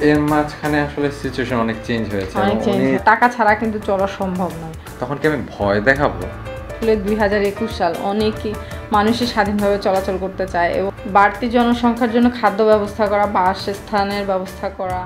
এর মাঝখানে আসলে সিচুয়েশন অনেক চেঞ্জ হয়েছে। অনেক চেঞ্জ, টাকা ছাড়া কিন্তু চলা সম্ভব নয়। তখন কি আমি ভয় দেখাবো? আসলে 2021 সাল, অনেকই মানুষই স্বাধীনভাবে চলাচল করতে চায় এবং বাড়তি জনসংখ্যার জন্য খাদ্য ব্যবস্থা করা, বাসস্থানের ব্যবস্থা করা।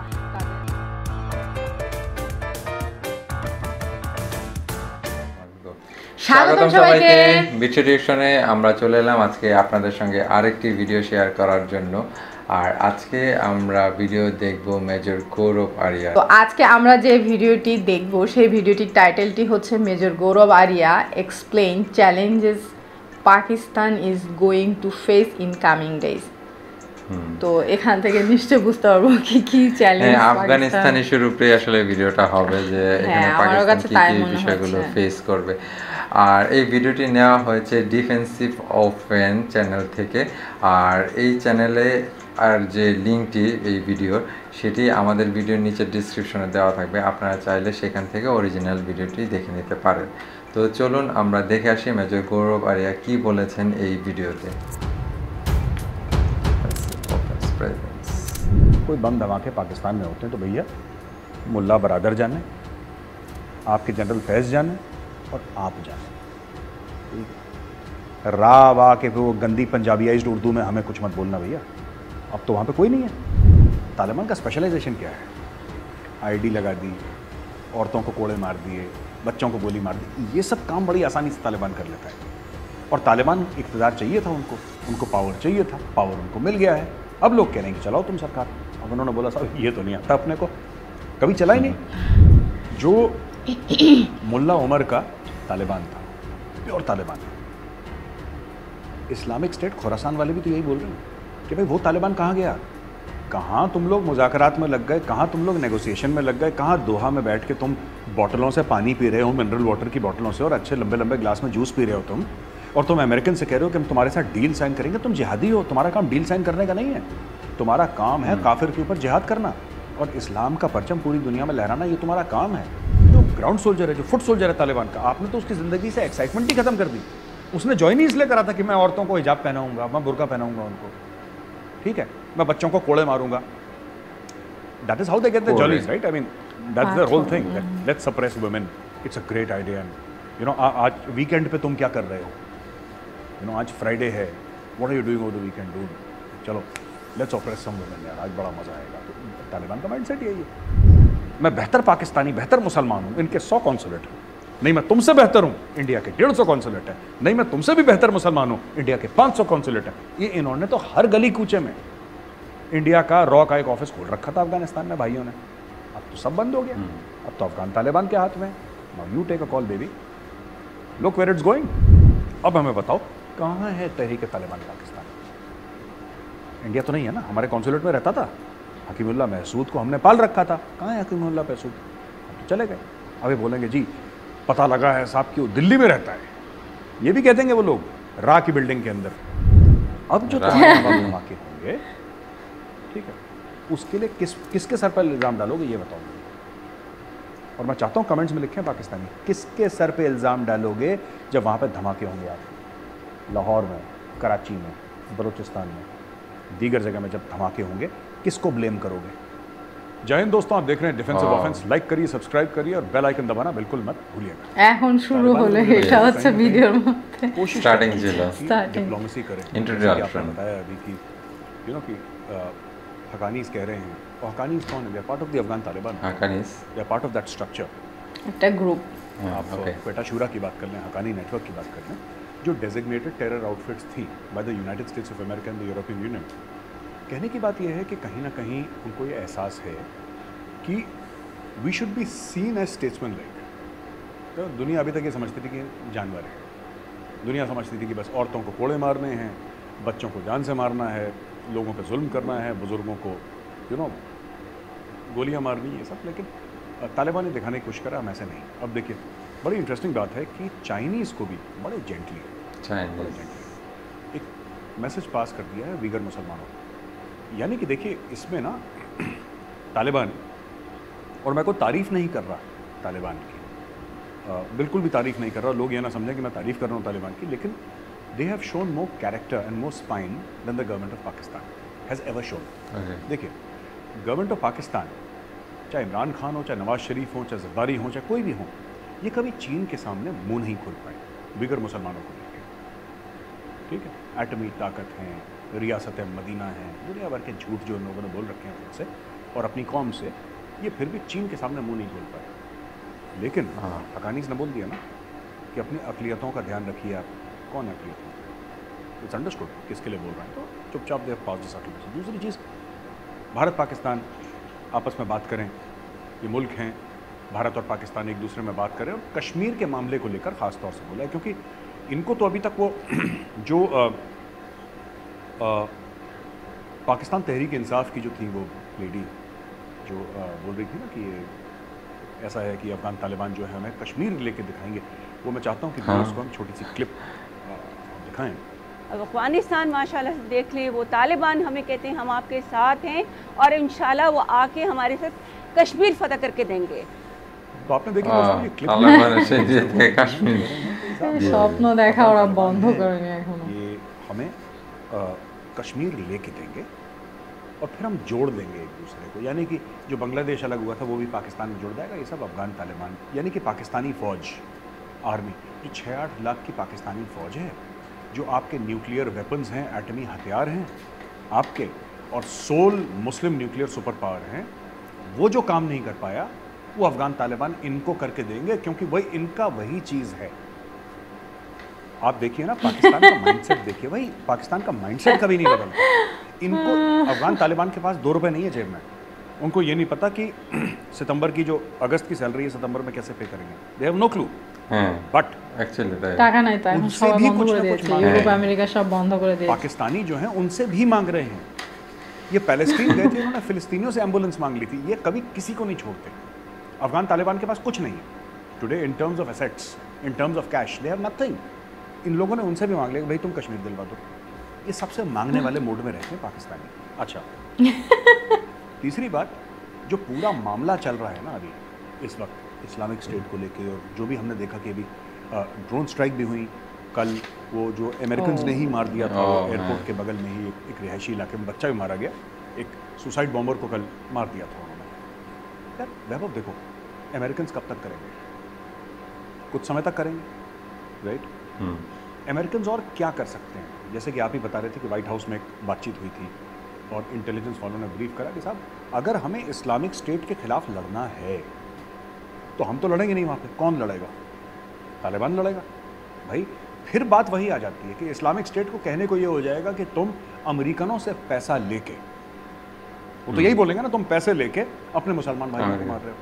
স্বাগতম সবাইকে বিট্রি রিঅ্যাকশনে। আমরা চলে এলাম আজকে আপনাদের সঙ্গে আরেকটি ভিডিও শেয়ার করার জন্য। আর আজকে আমরা ভিডিও দেখব মেজর গৌরব আরিয়া। তো আজকে আমরা যে ভিডিওটি দেখব সেই ভিডিওটির টাইটেলটি হচ্ছে major Gaurav Arya explain challenges Pakistan is going to face in coming days. তো এখান থেকে নিশ্চয় বুঝতে পারবো কি কি চ্যালেঞ্জ আফগানিস্তানের শুরুতে আসলে ভিডিওটা হবে যে এখানে পাকিস্তান কি কি বিষয়গুলো ফেস করবে। আর এই ভিডিওটি নেওয়া হয়েছে ডিফেন্সিভ ওপেন চ্যানেল থেকে। আর এই চ্যানেলে আর যে লিঙ্কটি এই ভিডিওর, সেটি আমাদের ভিডিওর নিচে ডিসক্রিপশনে দেওয়া থাকবে। আপনারা চাইলে সেখান থেকে অরিজিনাল ভিডিওটি দেখে নিতে পারেন। তো চলুন আমরা দেখে আসি মেজর গৌরব আরিয়া কি বলেছেন এই ভিডিওতে। कोई बम धमाके पाकिस्तान में होते हैं तो भैया मुल्ला बरादर जाने, आपके जनरल फैज़ जाने और आप जाने। राव आके वो गंदी पंजाबियाइज्ड उर्दू में हमें कुछ मत बोलना भैया। अब तो वहाँ पे कोई नहीं है। तालिबान का स्पेशलाइजेशन क्या है? आईडी लगा दी, औरतों को कोड़े मार दिए, बच्चों को गोली मार दी। ये सब काम बड़ी आसानी से तालिबान कर लेता है। और तालिबान इक़्तिदार चाहिए था उनको पावर चाहिए था, पावर उनको मिल गया है। अब लोग कह रहे हैं कि चलाओ तुम सरकार। अब उन्होंने बोला साहब ये तो नहीं आता अपने को, कभी चला ही नहीं। जो मुल्ला उमर का तालिबान था, pure Taliban. Islamic State Khorasan वाले भी तो यही बोल रहे हैं कि भाई वो तालिबान कहाँ गया? कहाँ तुम लोग मुज़ाकरात में लग गए, कहाँ तुम लोग नेगोशिएशन में लग गए, कहाँ दोहा में बैठ के तुम बॉटलों से पानी पी रहे हो, मिनरल वाटर की बॉटलों से, और अच्छे लंबे लंबे ग्लास में जूस पी रहे हो तुम, और तुम अमेरिकन से कह रहे हो कि हम तुम्हारे साथ डील साइन करेंगे। तुम जिहादी हो, तुम्हारा काम डील साइन करने का नहीं है। तुम्हारा काम है काफिर के ऊपर जिहाद करना और इस्लाम का परचम पूरी दुनिया में लहराना। ये तुम्हारा काम है। जो ग्राउंड सोल्जर है, जो फुट सोल्जर है तालिबान का, आपने तो उसकी ज़िंदगी से एक्साइटमेंट ही खत्म कर दी। उसने ज्वाइन ही इसलिए करा था कि मैं औरतों को हिजाब पहनाऊंगा, मैं बुर्का पहनाऊंगा उनको, ठीक है, मैं बच्चों को कोड़े मारूंगा। That is how they get the jollies, right? I mean that's the whole thing, let's suppress women. It's a great idea. You know, आज वीकेंड पे तुम क्या कर रहे हो? यू नो, आज फ्राइडे है, what are you doing over the weekend dude? चलो लेट्स ऑपरेट सम वुमेन यार, आज बड़ा मजा आएगा। तो तालिबान का माइंडसेट यही है। मैं बेहतर पाकिस्तानी, बेहतर मुसलमान हूँ, इनके 100 कॉन्सुलेट हैं। नहीं मैं तुमसे बेहतर हूँ, इंडिया के 150 कॉन्सुलेट है। नहीं मैं तुमसे भी बेहतर मुसलमान हूँ, इंडिया के 500 कॉन्सुलेट है। ये इन्होंने तो हर गली कूचे में इंडिया का रॉ का एक ऑफिस खोल रखा था अफगानिस्तान में भाइयों ने। अब तो सब बंद हो गया। अब तो अफगान तालिबान के हाथ में। Now you take a call baby, look where it's going. अब हमें बताओ कहाँ है तहरीक तालिबान पाकिस्तान? इंडिया तो नहीं है ना। हमारे कॉन्सुलेट में रहता था हकीमुल्लाह महसूद को, हमने पाल रखा था। कहाँ है हकीमुल्लाह महसूद? अब तो चले गए। अभी बोलेंगे जी पता लगा है साहब कि वो दिल्ली में रहता है। ये भी कह देंगे वो लोग, रा की बिल्डिंग के अंदर। अब जो धमाके होंगे, ठीक है, उसके लिए किसके सर पर इल्ज़ाम डालोगे ये बताओ। और मैं चाहता हूँ कमेंट्स में लिखें पाकिस्तानी, किसके सर पे इल्ज़ाम डालोगे जब वहाँ पे धमाके होंगे? आप लाहौर में, कराची में, बलूचिस्तान में, दीगर जगह में जब धमाके होंगे, किसको ब्लेम करोगे? जय हिंद दोस्तों, आप देख रहे हैं डिफेंसिव ऑफेंस। लाइक करिए, सब्सक्राइब करिए और बेल आइकन दबाना बिल्कुल मत भूलिएगा। এখন শুরু হলো এটা হচ্ছে ভিডিওর মধ্যে स्टार्टिंग जिला डिप्लोमेसी करें। इंट्रोडक्शन बताया अभी कि यू नो कि हकानीज कह रहे हैं, और हकानीज कौन है? They are part of the Afghan Taliban. Haqqanis they are part of that structure. একটা গ্রুপ। आप क्वेटा शूरा की बात कर लें, हकानी नेटवर्क की बात कर लें, जो डेजिग्नेटेड टेरर आउटफिट्स थी by the United States of America and the European Union. कहने की बात यह है कि कहीं ना कहीं उनको ये एहसास है कि we should be seen as statesman like. तो दुनिया अभी तक ये समझती थी कि जानवर है। दुनिया समझती थी कि बस औरतों को कोड़े मारने हैं, बच्चों को जान से मारना है, लोगों पे जुल्म करना है, बुज़ुर्गों को यू नो गोलियां मारनी, ये सब। लेकिन तालिबान ने दिखाने की कोशिश करा, हम ऐसे नहीं। अब देखिए बड़ी इंटरेस्टिंग बात है कि चाइनीज़ को भी बड़े जेंटली एक मैसेज पास कर दिया है वीगर मुसलमानों को। यानी कि देखिए इसमें ना तालिबान, और मैं कोई तारीफ़ नहीं कर रहा तालिबान की, बिल्कुल भी तारीफ़ नहीं कर रहा, लोग ये ना समझें कि मैं तारीफ़ कर रहा हूँ तालिबान की, लेकिन they have shown more character and more spine than the government of Pakistan has ever shown. देखिए गवर्नमेंट ऑफ पाकिस्तान, चाहे इमरान खान हो, चाहे नवाज शरीफ हो, चाहे जरदारी हो, चाहे कोई भी हो, ये कभी चीन के सामने मुंह नहीं खोल पाए बिगर मुसलमानों को लेकर। ठीक है, एटमी ताकत हैं, रियासत मदीना हैं, दुनिया भर के झूठ जो लोगों ने बोल रखे हैं खुद से और अपनी कौम से, ये फिर भी चीन के सामने मुंह नहीं खोल पाए। लेकिन हकानीस ने बोल दिया ना कि अपनी अक़लियतों का ध्यान रखिए आप। कौन अक़लियत? इट्स अंडरस्टूड किसके लिए बोल रहे हैं, तो चुपचाप दे पास दिस अक़लियत। दूसरी चीज़, भारत पाकिस्तान आपस में बात करें, ये मुल्क हैं, भारत और पाकिस्तान एक दूसरे में बात करें, और कश्मीर के मामले को लेकर ख़ास तौर से बोला है, क्योंकि इनको तो अभी तक वो जो पाकिस्तान तहरीक इंसाफ की जो थी वो लेडी जो बोल रही थी ना कि ये ऐसा है कि अफ़गान तालिबान जो है हमें कश्मीर लेके दिखाएंगे, वो मैं चाहता हूँ कि उसको हम छोटी सी क्लिप दिखाएं। अब अफ़गानिस्तान माशाल्लाह से देख लें, वो तालिबान हमें कहते हैं हम आपके साथ हैं और इंशाल्लाह वो आके हमारे साथ कश्मीर फतह करके देंगे। तो आपने देखा ये क्लिप स्वप्न देखा और अब बंद करेंगे, ये हमें कश्मीर लेके देंगे और फिर हम जोड़ देंगे एक दूसरे को, यानी कि जो बांग्लादेश अलग हुआ था वो भी पाकिस्तान में जुड़ जाएगा। ये सब अफ़गान तालिबान, यानी कि पाकिस्तानी फ़ौज, आर्मी, जो 6-8 लाख की पाकिस्तानी फ़ौज है, जो आपके न्यूक्लियर वेपन्स हैं, एटमी हथियार हैं आपके, और 16 मुस्लिम न्यूक्लियर सुपर पावर हैं, वो जो काम नहीं कर पाया वो अफ़गान तालिबान इनको करके देंगे, क्योंकि वही इनका वही चीज़ है। आप देखिए ना पाकिस्तान का माइंडसेट देखिए, भाई पाकिस्तान का माइंडसेट कभी नहीं बदलता। इनको अफ़गान तालिबान के पास 2 रुपये नहीं है जेब में, उनको ये नहीं पता कि सितंबर की जो अगस्त की सैलरी है सितंबर में कैसे पे करेंगे, they have no clue. But টাকা নাই তাই এখন সব বন্ধ করে দিয়েছে, ইউরোপ আমেরিকা সব বন্ধ করে দিয়েছে। पाकिस्तानी जो हैं उनसे भी मांग रहे हैं। ये पैलेस्टीन गए थे, उन्होंने फिलिस्तीनियों से एम्बुलेंस मांग ली थी, ये कभी किसी को नहीं छोड़ते। अफगान तालिबान के पास कुछ नहीं है today in terms of assets, in terms of cash, they have nothing. इन लोगों ने उनसे भी मांग लिया भाई तुम कश्मीर दिलवा दो। ये सबसे मांगने वाले मूड में रहते हैं पाकिस्तानी। अच्छा तीसरी बात, जो पूरा मामला चल रहा है ना अभी इस वक्त इस्लामिक स्टेट को लेके, और जो भी हमने देखा कि अभी ड्रोन स्ट्राइक भी हुई कल, वो जो अमेरिकन ने ही मार दिया था एयरपोर्ट के बगल में ही एक रिहायशी इलाके में बच्चा भी मारा गया, एक सुसाइड बॉम्बर को कल मार दिया था उन्होंने। यार वैभव देखो, अमेरिकन कब तक करेंगे? कुछ समय तक करेंगे, राइट? अमेरिकन और क्या कर सकते हैं? जैसे कि आप ही बता रहे थे कि व्हाइट हाउस में एक बातचीत हुई थी और इंटेलिजेंस वालों ने ब्रीफ करा कि साहब अगर हमें इस्लामिक स्टेट के खिलाफ लड़ना है तो हम तो लड़ेंगे नहीं, वहाँ पे कौन लड़ेगा? तालिबान लड़ेगा। भाई फिर बात वही आ जाती है कि इस्लामिक स्टेट को कहने को ये हो जाएगा कि तुम अमेरिकनों से पैसा लेके, वो तो यही बोलेंगे ना, तुम पैसे लेके अपने मुसलमान भाइयों को मार रहे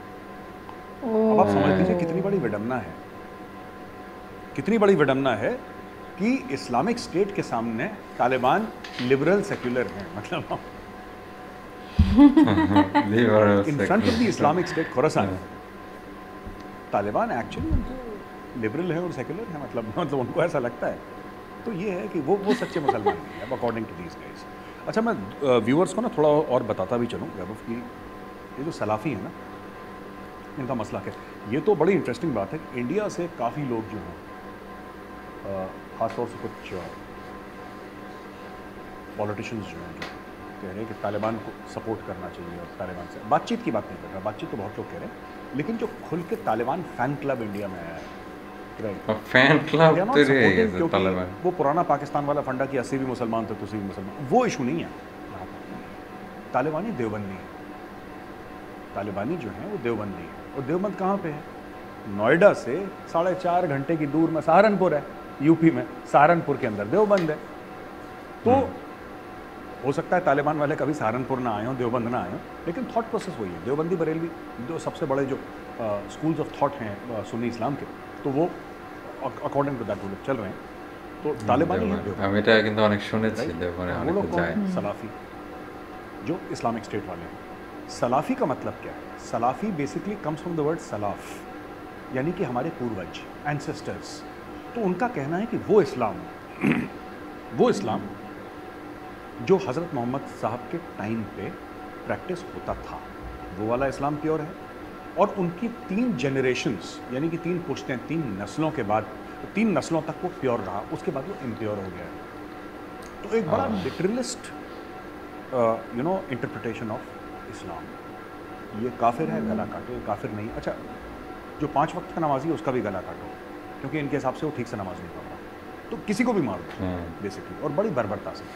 हो। अब आप समझ लीजिए कितनी बड़ी विडंबना है, कितनी बड़ी विडंबना है कि इस्लामिक स्टेट के सामने तालिबान लिबरल सेक्युलर हैं, मतलब in front of the Islamic State Khorasan Taliban actually उनको लिबरल है और सेक्युलर है, मतलब उनको ऐसा लगता है। तो ये है कि वो सच्चे मुसलमान नहीं है अकॉर्डिंग टू दीज गाइस। अच्छा मैं व्यूअर्स को ना थोड़ा और बताता भी चलूँ वैभव कि ये जो सलाफ़ी है ना, इनका मसला क्या है। ये तो बड़ी इंटरेस्टिंग बात है, इंडिया से काफ़ी लोग जो हैं ख़ासतौर से कुछ पॉलिटिशियंस जो हैं जो कह रहे हैं कि तालिबान को सपोर्ट करना चाहिए, और तालिबान से बातचीत की बात नहीं कर रहा, बातचीत तो बहुत लोग कह रहे हैं, लेकिन जो खुल के तालिबान फ़ैन क्लब इंडिया में आया है, राइट, फैन क्लब क्योंकि वो पुराना पाकिस्तान वाला फंडा कि 80 भी मुसलमान थे तुसी भी मुसलमान, वो इशू नहीं है। तालिबानी देवबंदी है, तालिबानी जो है वो देवबंदी है, और देवबंद कहाँ पे है? नोएडा से 4.5 घंटे की दूर में सहारनपुर है, यूपी में सहारनपुर के अंदर देवबंद है। तो हो सकता है तालिबान वाले कभी सहारनपुर ना आए हों, देवबंद ना आए हों, लेकिन थॉट प्रोसेस वही है। देवबंदी बरेलवी जो सबसे बड़े जो स्कूल्स ऑफ थॉट हैं सुन्नी इस्लाम के, तो वो अकॉर्डिंग टू दैट वो लोग चल रहे हैं। तो तालिबानी वो लोग कौन हैं? सलाफ़ी, जो इस्लामिक स्टेट वाले हैं। सलाफ़ी का मतलब क्या है? Salafi basically comes from the word Salaf, यानी कि हमारे पूर्वज, एंसेस्टर्स। तो उनका कहना है कि वो इस्लाम जो हज़रत मोहम्मद साहब के टाइम पे प्रैक्टिस होता था, वो वाला इस्लाम प्योर है। और उनकी 3 जनरेशन्स यानी कि 3 पुश्तें, 3 नस्लों के बाद, 3 नस्लों तक वो प्योर रहा, उसके बाद वो इम्प्योर हो गया। तो एक बड़ा लिटरलिस्ट इंटरप्रिटेशन ऑफ इस्लाम ये काफिर है, गला काटो, ये काफिर नहीं। अच्छा, जो 5 वक्त का नमाजी है उसका भी गला काटो, क्योंकि इनके हिसाब से वो ठीक से नमाज नहीं पढ़ रहा, तो किसी को भी मार दो बेसिकली, और बड़ी बर्बरता से।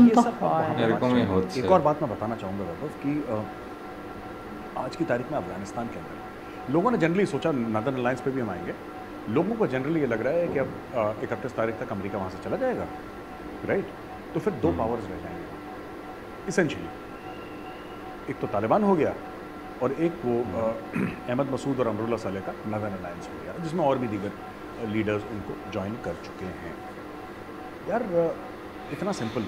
एक और बात मैं बताना चाहूँगा वैभव कि आज की तारीख में अफगानिस्तान के अंदर लोगों ने जनरली सोचा, नदर्न अलायंस पे भी हम आएंगे, लोगों को जनरली ये लग रहा है कि अब 31 तारीख तक अमेरिका वहाँ से चला जाएगा, राइट? तो फिर 2 पावर्स रह जाएंगे इसेंशियली, एक तो तालिबान हो गया और एक वो अहमद मसूद और अमरुल्ला सालेह का नदर्न अलायंस हो गया, जिसमें और भी दीगर लीडर्स उनको ज्वाइन कर चुके हैं। यार इतना सिंपल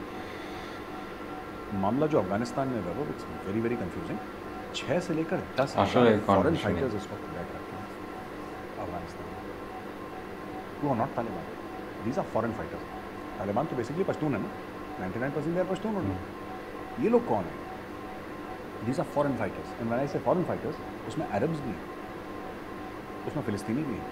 मामला जो अफगानिस्तान में है वो इट्स वेरी वेरी कंफ्यूजिंग। 6 से लेकर 10 फॉरेन फाइटर्स इस वक्त बैठ रखे हैं अफगानिस्तान में, वो are not Taliban, these are foreign fighters. Taliban तो बेसिकली पश्तून है ना, 99% दे आर पश्तून होना। ये लोग कौन है? These are foreign fighters, and when I say foreign fighters, उसमें अरब्स भी हैं, उसमें फिलिस्तीनी भी हैं,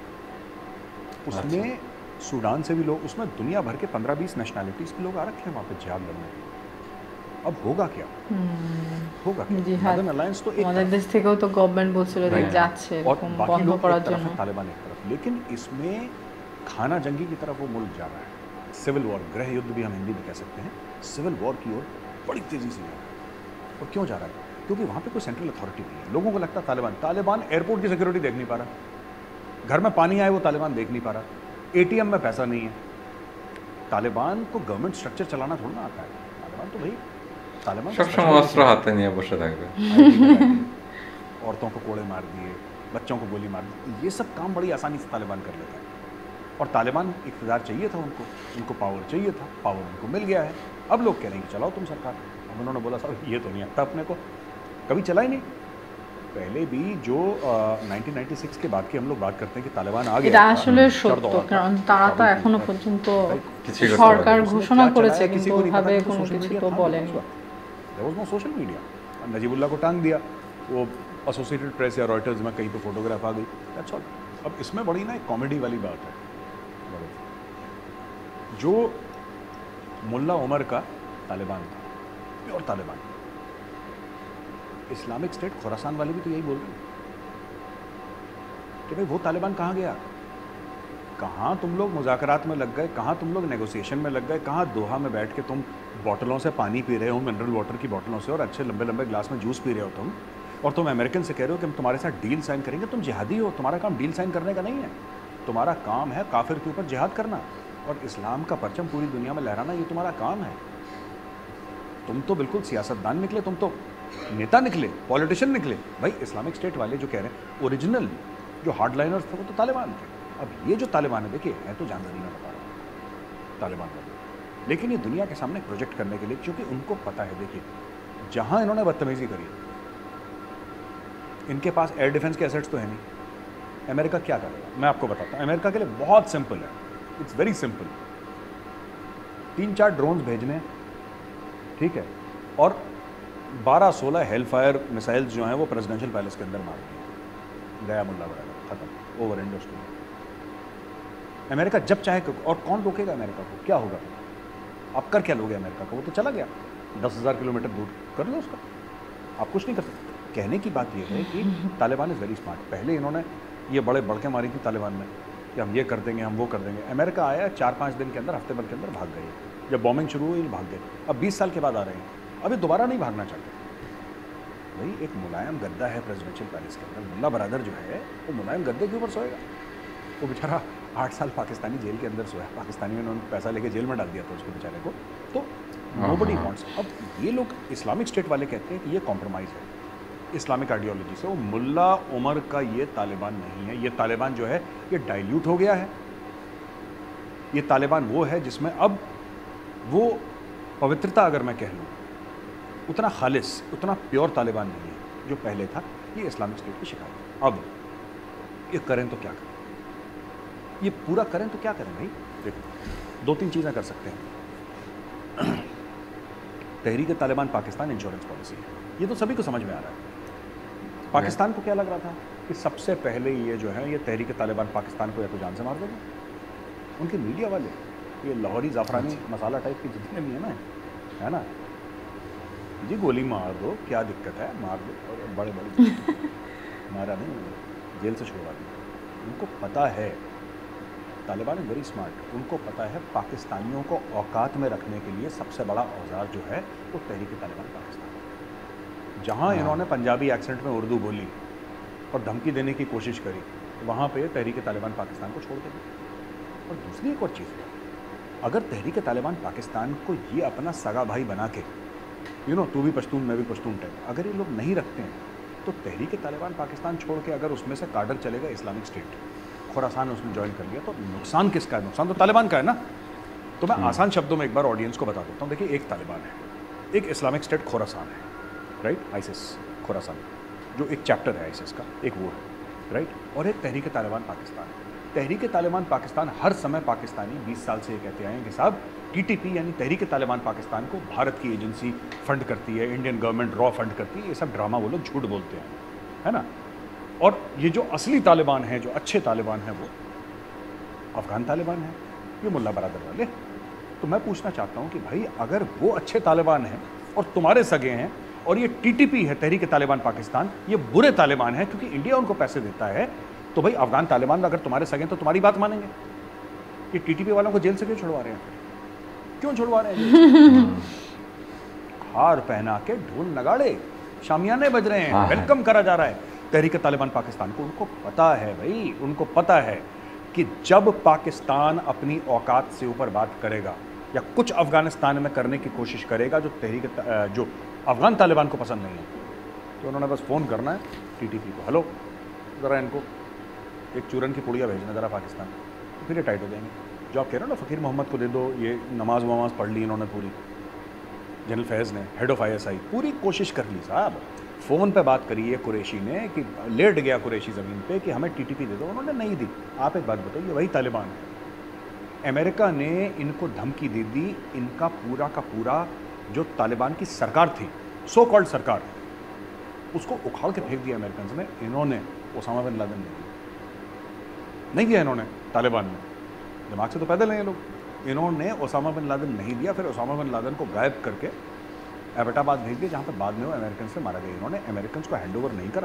उसमें सूडान से भी लोग, उसमें दुनिया भर के 15-20 नेशनैलिटीज़ के लोग आ रखे हैं वहाँ पे जिहाद लड़ने। अब होगा क्या? होगा क्या? नदर्न अलायंस तो আমাদের দেশ থেকেও তো গভর্নমেন্ট বলছিল যে যাচ্ছে এরকম বন্ধ করার জন্য, तालिबान एक तरफ, लेकिन इसमें खाना जंगी की तरफ वो मुल्क जा रहा है। सिविल वॉर, गृह युद्ध भी हम हिंदी में कह सकते हैं, सिविल वॉर की ओर बड़ी तेज़ी से जा रहा है। और क्यों जा रहा है? क्योंकि वहाँ पे कोई सेंट्रल अथॉरिटी नहीं है। लोगों को लगता है तालिबान एयरपोर्ट की सिक्योरिटी देख नहीं पा रहा, घर में पानी आए वो तालिबान देख नहीं पा रहा, ATM में पैसा नहीं है। तालिबान को गवर्नमेंट स्ट्रक्चर चलाना थोड़ा ना आता है। तालिबान तो भाई সবসময় অস্ত্র হাতে নিয়ে বসে থাকবে, औरतों को कोड़े मार दिए, बच्चों को गोली मार दी, ये सब काम बड़ी आसानी से तालिबान कर लेता है। और तालिबान इक़्तिदार चाहिए था उनको पावर चाहिए था, पावर उनको मिल गया है। अब लोग कह रहे हैं कि चलाओ तुम सरकार। अब उन्होंने बोला साहब ये तो नहीं आता अपने को, कभी चला ही नहीं। पहले भी जो 1996 के बाद की हम लोग बात करते हैं कि तालिबान आ गया, এটা আসলে সত্য, কারণ তারা তো এখনো পর্যন্ত সরকার ঘোষণা করেছে কিন্তু ওভাবে কোনো কিছু তো বলেনি। There was no social media। Najibullah को टांग दिया, वो एसोसिएटेड प्रेस या रॉयटर्स में कहीं पे फोटोग्राफ आ गई, दैट्स ऑल। अब इसमें बड़ी ना एक कॉमेडी वाली बात है, जो मुल्ला उमर का तालिबान था, pure Taliban, Islamic State Khorasan वाले भी तो यही बोल रहे हैं कि भाई वो तालिबान कहाँ गया, कहाँ तुम लोग मुज़ाकरात में लग गए, कहाँ तुम लोग नेगोशिएशन में लग गए, कहाँ दोहा में बैठ के तुम बॉटलों से पानी पी रहे हो, मिनरल वाटर की बॉटलों से, और अच्छे लंबे लंबे ग्लास में जूस पी रहे हो तुम, और तुम अमेरिकन से कह रहे हो कि हम तुम्हारे साथ डील साइन करेंगे। तुम जिहादी हो, तुम्हारा काम डील साइन करने का नहीं है, तुम्हारा काम है काफिर के ऊपर जिहाद करना और इस्लाम का परचम पूरी दुनिया में लहराना, ये तुम्हारा काम है। तुम तो बिल्कुल सियासतदान निकले, तुम तो नेता निकले, पॉलिटिशियन निकले। भाई इस्लामिक स्टेट वाले जो कह रहे हैं, ओरिजिनल जो हार्डलाइनर्स थे वो तो तालिबान थे। अब ये जो तालिबान है, देखिए है तो जानदारी में बता रहा हूँ तालिबान वाले, लेकिन ये दुनिया के सामने प्रोजेक्ट करने के लिए, क्योंकि उनको पता है, देखिए जहाँ इन्होंने बदतमीजी करी, इनके पास एयर डिफेंस के एसेट्स तो है नहीं। अमेरिका क्या करेगा मैं आपको बताता हूँ। अमेरिका के लिए बहुत सिंपल है, इट्स वेरी सिंपल। 3-4 ड्रोन्स भेजने, ठीक है, और 12-16 हेलफायर मिसाइल्स जो हैं वो प्रेसिडेंशियल पैलेस के अंदर मार दिए, गया मुल्ला बराबर, खत्म, over, end of story. America जब चाहे, और कौन रोकेगा अमेरिका को? क्या होगा? आप कर क्या लोगे अमेरिका को? वो तो चला गया 10,000 किलोमीटर दूर, कर लो उसका, आप कुछ नहीं कर सकते। कहने की बात यह है कि तालिबान इज़ वेरी स्मार्ट। पहले इन्होंने ये बड़े बड़के मारी थी तालिबान में कि हम ये कर देंगे, हम वो कर देंगे। अमेरिका आया 4-5 दिन के अंदर, हफ्ते भर के अंदर भाग गए। जब बॉम्बिंग शुरू हुई भाग गए। अब 20 साल के बाद आ रहे हैं, अभी दोबारा नहीं भागना चाहते। भाई एक मुलायम गद्दा है प्रेसिडेंशियल पैलेस के अंदर, मुल्ला बरादर जो है वो मुलायम गद्दे के ऊपर सोएगा। वो बेचारा 8 साल पाकिस्तानी जेल के अंदर सोया, पाकिस्तानी में उन्होंने पैसा लेके जेल में डाल दिया था उसको बेचारे को। तो नोबडी वांट्स। अब ये लोग इस्लामिक स्टेट वाले कहते हैं कि ये कॉम्प्रोमाइज़ है इस्लामिक आइडियोलॉजी से। वो मुल्ला उमर का ये तालिबान नहीं है। ये तालिबान जो है ये डाइल्यूट हो गया है। ये तालिबान वो है जिसमें अब वो पवित्रता, अगर मैं कह लूँ, उतना खालिस, उतना प्योर तालिबान नहीं है जो पहले था। ये इस्लामिक स्टेट की शिकायत। अब ये करें तो क्या करें, ये पूरा करें तो क्या करें भाई? देखो 2-3 चीज़ें कर सकते हैं। तहरीक तालिबान पाकिस्तान इंश्योरेंस पॉलिसी है, ये तो सभी को समझ में आ रहा है। पाकिस्तान को क्या लग रहा था कि सबसे पहले ये जो है ये तहरीक तालिबान पाकिस्तान को या तो जान से मार देगा। उनके मीडिया वाले ये लाहौरी ज़ाफ़रानी मसाला टाइप के जितने भी हैं ना, है ना, जी गोली मार दो, क्या दिक्कत है, मार दो, और बड़े बड़े मारा नहीं, जेल से छुड़वा दिया। उनको पता है, तालिबान इज वेरी स्मार्ट, उनको पता है पाकिस्तानियों को औकात में रखने के लिए सबसे बड़ा औजार जो है वो तहरीक तालिबान पाकिस्तान है। जहाँ इन्होंने पंजाबी एक्सेंट में उर्दू बोली और धमकी देने की कोशिश करी, वहाँ पे तहरीक तालिबान पाकिस्तान को छोड़ देंगे। और दूसरी एक और चीज़ है, अगर तहरीक तालिबान पाकिस्तान को ये अपना सगा भाई बना के, तू भी पश्तून मैं भी पश्तून टाइप, अगर ये लोग नहीं रखते हैं तो तहरीक तालिबान पाकिस्तान छोड़ के अगर उसमें से काडर चलेगा इस्लामिक स्टेट, खुरासान उसने ज्वाइन कर लिया, तो नुकसान किसका है? नुकसान तो तालिबान का है ना। तो मैं आसान शब्दों में एक बार ऑडियंस को बता देता हूँ। देखिए, एक तालिबान है, एक इस्लामिक स्टेट खुरासान है, राइट, आईसिस खुरासान जो एक चैप्टर है आईसिस का, एक वो है, राइट, और एक तहरीक तालिबान पाकिस्तान। तहरीक तालिबान पाकिस्तान हर समय पाकिस्तानी 20 साल से ये कहते आए हैं कि साहब टीटीपी यानी तहरीक तालिबान पाकिस्तान को भारत की एजेंसी फंड करती है, इंडियन गवर्नमेंट रॉ फंड करती है, ये सब ड्रामा वो लोग झूठ बोलते हैं, है ना। और ये जो असली तालिबान है, जो अच्छे तालिबान हैं, वो अफगान तालिबान है, ये मुल्ला बरादर वाले। तो मैं पूछना चाहता हूँ कि भाई अगर वो अच्छे तालिबान हैं और तुम्हारे सगे हैं, और ये टीटीपी है तहरीक तालिबान पाकिस्तान, ये बुरे तालिबान है क्योंकि इंडिया उनको पैसे देता है, तो भाई अफगान तालिबान अगर तुम्हारे सगे हैं तो तुम्हारी बात मानेंगे। ये टीटीपी वालों को जेल से क्यों छुड़वा रहे हैं? क्यों छुड़वा रहे हैं? हार पहना के ढोल नगाड़े शामियाने बज रहे हैं, वेलकम करा जा रहा है तहरीक तालिबान पाकिस्तान को। उनको पता है भाई, उनको पता है कि जब पाकिस्तान अपनी औकात से ऊपर बात करेगा या कुछ अफगानिस्तान में करने की कोशिश करेगा जो अफगान तालिबान को पसंद नहीं है, तो उन्होंने बस फ़ोन करना है टीटीपी को, हेलो ज़रा इनको एक चूरन की पुड़िया भेजना ज़रा पाकिस्तान, तो फिर ये टाइट हो जाएंगे। जो आप कह रहे हो ना फ़कीर मोहम्मद को दे दो, ये नमाज वमाज पढ़ ली इन्होंने पूरी, जनरल फैज़ ने, हेड ऑफ ISI, पूरी कोशिश कर ली साहब, फ़ोन पे बात करी है कुरैशी ने कि लेट गया कुरैशी ज़मीन पे कि हमें टीटीपी दे दो, उन्होंने नहीं दी। आप एक बात बताइए, ये वही तालिबान है। अमेरिका ने इनको धमकी दे दी, इनका पूरा का पूरा जो तालिबान की सरकार थी, सो कॉल्ड सरकार, उसको उखाड़ के फेंक दिया अमेरिकन ने। इन्होंने ओसामा बिन लादेन नहीं दिया, इन्होंने तालिबान ने, दिमाग से तो पैदल हैं ये लोग, इन्होंने ओसामा बिन लादेन नहीं दिया। फिर ओसामा बिन लादेन को गायब करके एबटाबाद भेज दिया, जहाँ पर बाद में वो अमेरिकन से मारा गया। इन्होंने अमेरिकन को हैंड ओवर नहीं करा।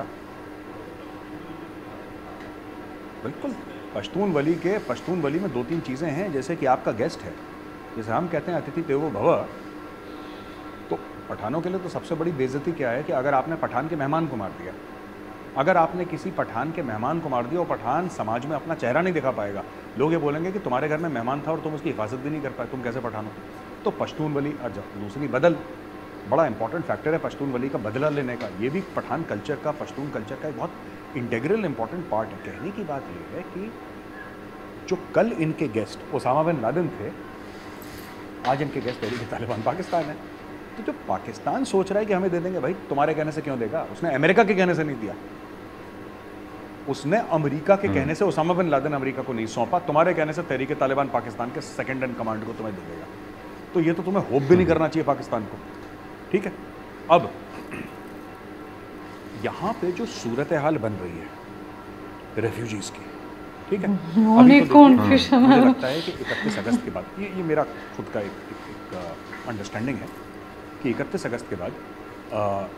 बिल्कुल पश्तून वली में 2-3 चीज़ें हैं, जैसे कि आपका गेस्ट है, जैसे हम कहते हैं अतिथि देवो भव, तो पठानों के लिए तो सबसे बड़ी बेइज्जती क्या है कि अगर आपने पठान के मेहमान को मार दिया, अगर आपने किसी पठान के मेहमान को मार दिया और पठान समाज में अपना चेहरा नहीं दिखा पाएगा, लोग ये बोलेंगे कि तुम्हारे घर में मेहमान था और तुम उसकी हिफाजत भी नहीं कर पाए, तुम कैसे पठान हो? तो पश्तून वली, दूसरी बदल, बड़ा इंपॉर्टेंट फैक्टर है पश्तून वली का बदला लेने का। ये भी पठान कल्चर का, पश्तून कल्चर का एक बहुत इंटेग्रल इंपॉर्टेंट पार्ट है। कहने की बात ये है कि जो कल इनके गेस्ट ओसामा बिन लादेन थे, आज इनके गेस्ट तहरीक तालिबान पाकिस्तान है। तो जो पाकिस्तान सोच रहा है कि हमें दे देंगे, भाई तुम्हारे कहने से क्यों देगा? उसने अमेरिका के कहने से नहीं दिया, उसने अमेरिका के कहने से ओसामा बिन लादेन अमेरिका को नहीं सौंपा, तुम्हारे कहने से तहरीक तालिबान पाकिस्तान के सेकंड इन कमांड को तुम्हें दे देगा। तो ये तो तुम्हें होप भी नहीं करना चाहिए पाकिस्तान को, ठीक है। अब यहाँ पे जो सूरत हाल बन रही है रेफ्यूजीज की, ठीक है, अभी तो मुझे लगता है कि 31 अगस्त के बाद, ये मेरा खुद का एक अंडरस्टैंडिंग है कि 31 अगस्त के बाद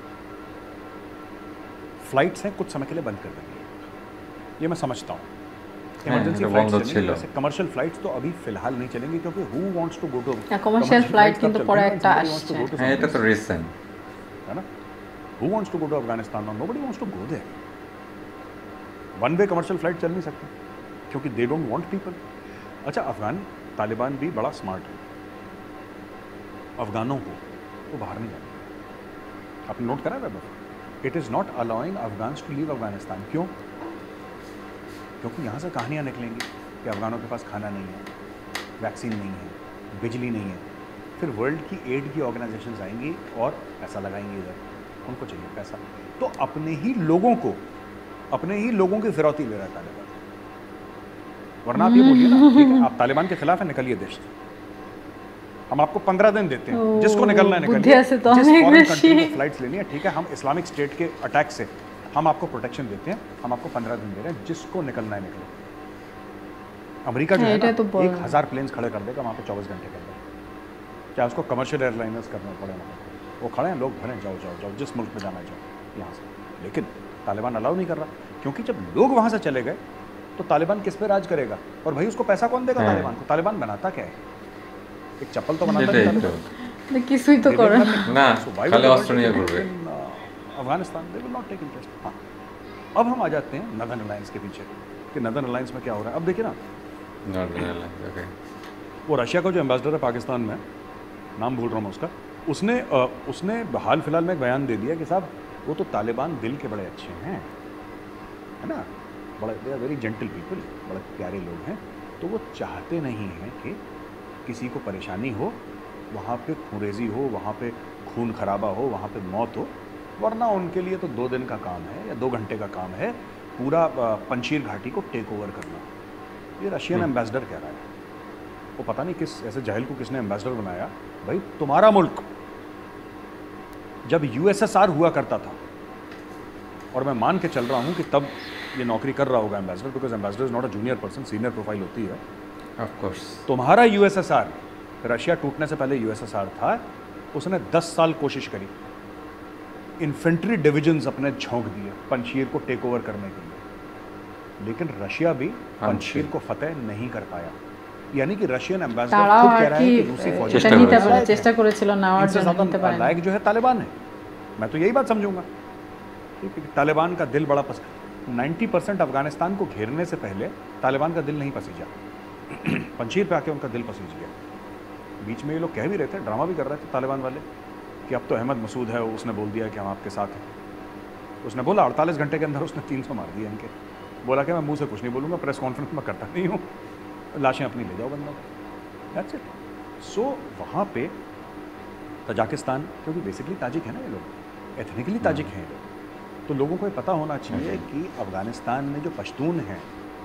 फ्लाइट्स हैं कुछ समय के लिए बंद कर देंगे, ये मैं समझता हूँ। इमरजेंसी फ्लाइट्स चलेंगी, वैसे कमर्शियल फ्लाइट्स तो अभी फिलहाल नहीं चलेंगी, क्योंकि who wants to go to commercial flight কিন্তু পরে একটা আসছে, হ্যাঁ এটা তো রিসেন্ট है ना। Who wants to go to Afghanistan, nobody wants to go there. One way commercial flight चल नहीं सकती क्योंकि दे डोंट वांट पीपल। अच्छा, अफगान तालिबान भी बड़ा स्मार्ट है, अफगानों को वो बाहर नहीं जाते। आपने नोट करा है, it is not allowing Afghans to leave Afghanistan. क्यों? क्योंकि यहाँ से कहानियाँ निकलेंगी कि अफगानों के पास खाना नहीं है, वैक्सीन नहीं है, बिजली नहीं है। फिर वर्ल्ड की एड की ऑर्गेनाइजेशंस आएंगी और पैसा लगाएंगी इधर, उनको चाहिए पैसा। तो अपने ही लोगों की फिरौती ले रहा है तालिबान। वरना आप ये बोलिए ना, ठीक है, आप तालिबान के खिलाफ है, निकलिए देश से, हम आपको 15 दिन देते हैं, जिसको निकलना है निकलिए, जिस फॉरेन कंट्री को फ्लाइट्स लेनी है, ठीक है, हम इस्लामिक स्टेट के अटैक से हम आपको प्रोटेक्शन देते हैं, हम आपको 15 दिन दे रहे हैं, जिसको निकलना है निकले। अमेरिका जो है ना, 1000 प्लेन्स खड़े कर देगा वहाँ पे 24 घंटे के अंदर, चाहे उसको कमर्शियल एयरलाइनर्स करना पड़े ना। वो खड़े हैं, लोग भरें, जाओ जाओ जाओ, जिस मुल्क में जाना जाओ यहाँ से। लेकिन तालिबान अलाउ नहीं कर रहा, क्योंकि जब लोग वहाँ से चले गए तो तालिबान किस पे राज करेगा? और भाई उसको पैसा कौन देगा तालिबान को? तालिबान बनाता क्या है? एक चप्पल तो बनाता नहीं तालिबान, কিছুই তো করে না, খালি অস্ত্র নিয়ে ঘুরবে। Afghanistan they will not take interest. हाँ, अब हम आ जाते हैं नदर्न अलायंस के पीछे कि नदर्न अलायंस में क्या हो रहा है। अब देखिए ना, ओके, वो रशिया का जो एम्बेसडर है पाकिस्तान में, नाम भूल रहा हूँ उसका, उसने हाल फिलहाल में एक बयान दे दिया कि साहब वो तो तालिबान दिल के बड़े अच्छे हैं, है ना, बड़े, they are very gentle people, बड़े प्यारे लोग हैं, तो वो चाहते नहीं हैं कि किसी को परेशानी हो, वहाँ पे खूरेजी हो, वहाँ पे खून खराबा हो, वहाँ पे मौत हो, वरना उनके लिए तो 2 दिन का काम है या 2 घंटे का काम है पूरा पंशीर घाटी को टेक ओवर करना। ये रशियन एम्बेसडर कह रहा है। वो पता नहीं किस ऐसे जाहिल को किसने एम्बेसडर बनाया। भाई तुम्हारा मुल्क जब यूएसएसआर हुआ करता था, और मैं मान के चल रहा हूँ कि तब ये नौकरी कर रहा होगा ambassador, because ambassador is not a junior person, senior profile होती है ऑफ कोर्स। तुम्हारा यूएसएसआर, रशिया टूटने से पहले यूएसएसआर था, उसने 10 साल कोशिश करी, इन्फेंट्री डिविजन्स अपने झोंक दिए पंशीर को टेक ओवर करने के लिए, लेकिन रशिया भी पंशीर को फतेह नहीं कर पाया। यानी कि रशियन एम्बेसडर खुद कह रहा है कि रूसी फौज চেষ্টা করেছিল নেওয়ার জন্য নিতে পারেনি। लायक जो है तालिबान है, मैं तो यही बात समझूंगा। ठीक है, तालिबान का दिल बड़ा 90% अफगानिस्तान को घेरने से पहले तालिबान का दिल नहीं पसीजा, पंशीर पे आके उनका दिल पसीज गया। बीच में ये लोग कह भी रहे थे, ड्रामा भी कर रहे थे तालिबान वाले कि अब तो अहमद मसूद है, उसने बोल दिया कि हम आपके साथ हैं। उसने बोला 48 घंटे के अंदर उसने 300 मार दिए इनके। बोला कि मैं मुंह से कुछ नहीं बोलूँगा, प्रेस कॉन्फ्रेंस में करता नहीं हूँ, लाशें अपनी ले जाओ बंदों, दैट्स इट। सो वहाँ पे तजाकिस्तान, क्योंकि बेसिकली ताजिक है ना ये लोग, एथनिकली ताजिक हैं ये लोग, तो लोगों को ये पता होना चाहिए कि अफ़गानिस्तान में जो पश्तून हैं,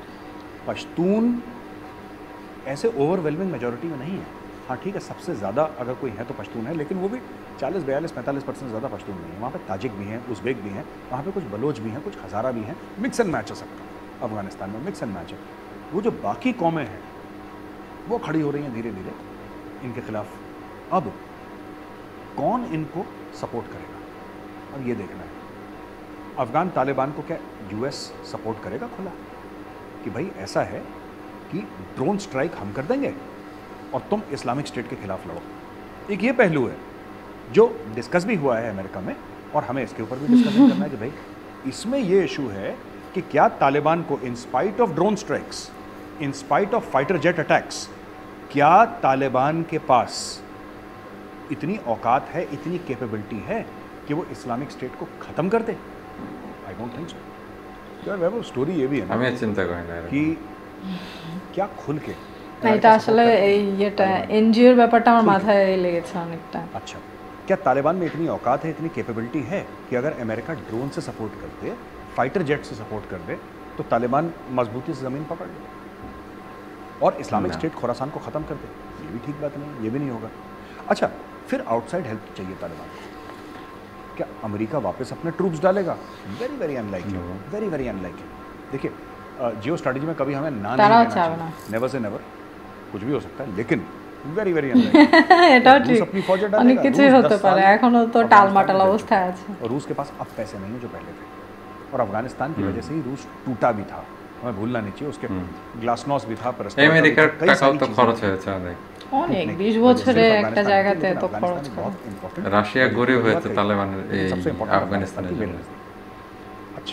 पश्तून ऐसे ओवरवेलमिंग मेजॉरिटी में नहीं है। हाँ ठीक है, सबसे ज़्यादा अगर कोई है तो पश्तून है, लेकिन वो भी 40-42-45% ज़्यादा पश्तून नहीं है। वहाँ पे ताजिक भी हैं, उज़्बेक भी हैं, वहाँ पे कुछ बलोच भी हैं, कुछ हज़ारा भी हैं, मिक्स एंड मैच है सबका। अफ़गानिस्तान में मिक्स एंड मैच है। वो जो बाकी कौमें हैं वो खड़ी हो रही हैं धीरे धीरे इनके खिलाफ। अब कौन इनको सपोर्ट करेगा, अब ये देखना है। अफ़गान तालिबान को क्या यूएस सपोर्ट करेगा खुला कि भाई ऐसा है कि ड्रोन स्ट्राइक हम कर देंगे और तुम इस्लामिक स्टेट के खिलाफ लड़ो? एक ये पहलू है जो डिस्कस भी हुआ है अमेरिका में, और हमें इसके ऊपर भी डिस्कशन करना है कि भाई इसमें ये इशू है कि क्या तालिबान को in spite of drone strikes, in spite of fighter jet attacks, क्या तालिबान के पास इतनी औकात है, इतनी कैपेबिलिटी है कि वो इस्लामिक स्टेट को ख़त्म कर दे? I don't think so. यार वो स्टोरी ये भी है ना, हमें चिंता करें कि क्या खुल के না, এটা আসলে এই এটা এনজিওর ব্যাপারটা আমার মাথায় লেগেছে অনেকটা। अच्छा, क्या तालिबान में इतनी औकात है, इतनी कैपेबिलिटी है कि अगर अमेरिका ड्रोन से सपोर्ट कर दे, फाइटर जेट से सपोर्ट कर दे, तो तालिबान मजबूती से ज़मीन पकड़ ले और इस्लामिक स्टेट खुरासान को ख़त्म कर दे? ये भी ठीक बात नहीं, ये भी नहीं होगा। अच्छा, फिर आउटसाइड हेल्प चाहिए तालिबान को। क्या अमेरिका वापस अपने ट्रूप्स डालेगा? Very very unlikely, very very unlikely. देखिए, जियो स्ट्रेटजी में कभी हमें ना नहीं कहना चाहिए, नेवर से नेवर, कुछ भी हो सकता है, लेकिन वेरी वेरी अनलाइकली। এটাও ঠিক, অনেক কিছুই হতে পারে, এখনো তো টালমাটাল অবস্থায় আছে। और रूस के पास अब पैसे नहीं है जो पहले थे, और अफगानिस्तान की वजह से ही रूस टूटा भी था, हमें भूलना नहीं चाहिए। उसके ग्लासनॉस भी था, আমেরিকার টাকাও তো খরচ হয়েছে অনেক, অনেক 20 বছরে একটা জায়গাতে তো খরচ করে। রাশিয়া গরিব হয়েছে তালেবানের এই আফগানিস্তানের জন্য। अच्छा,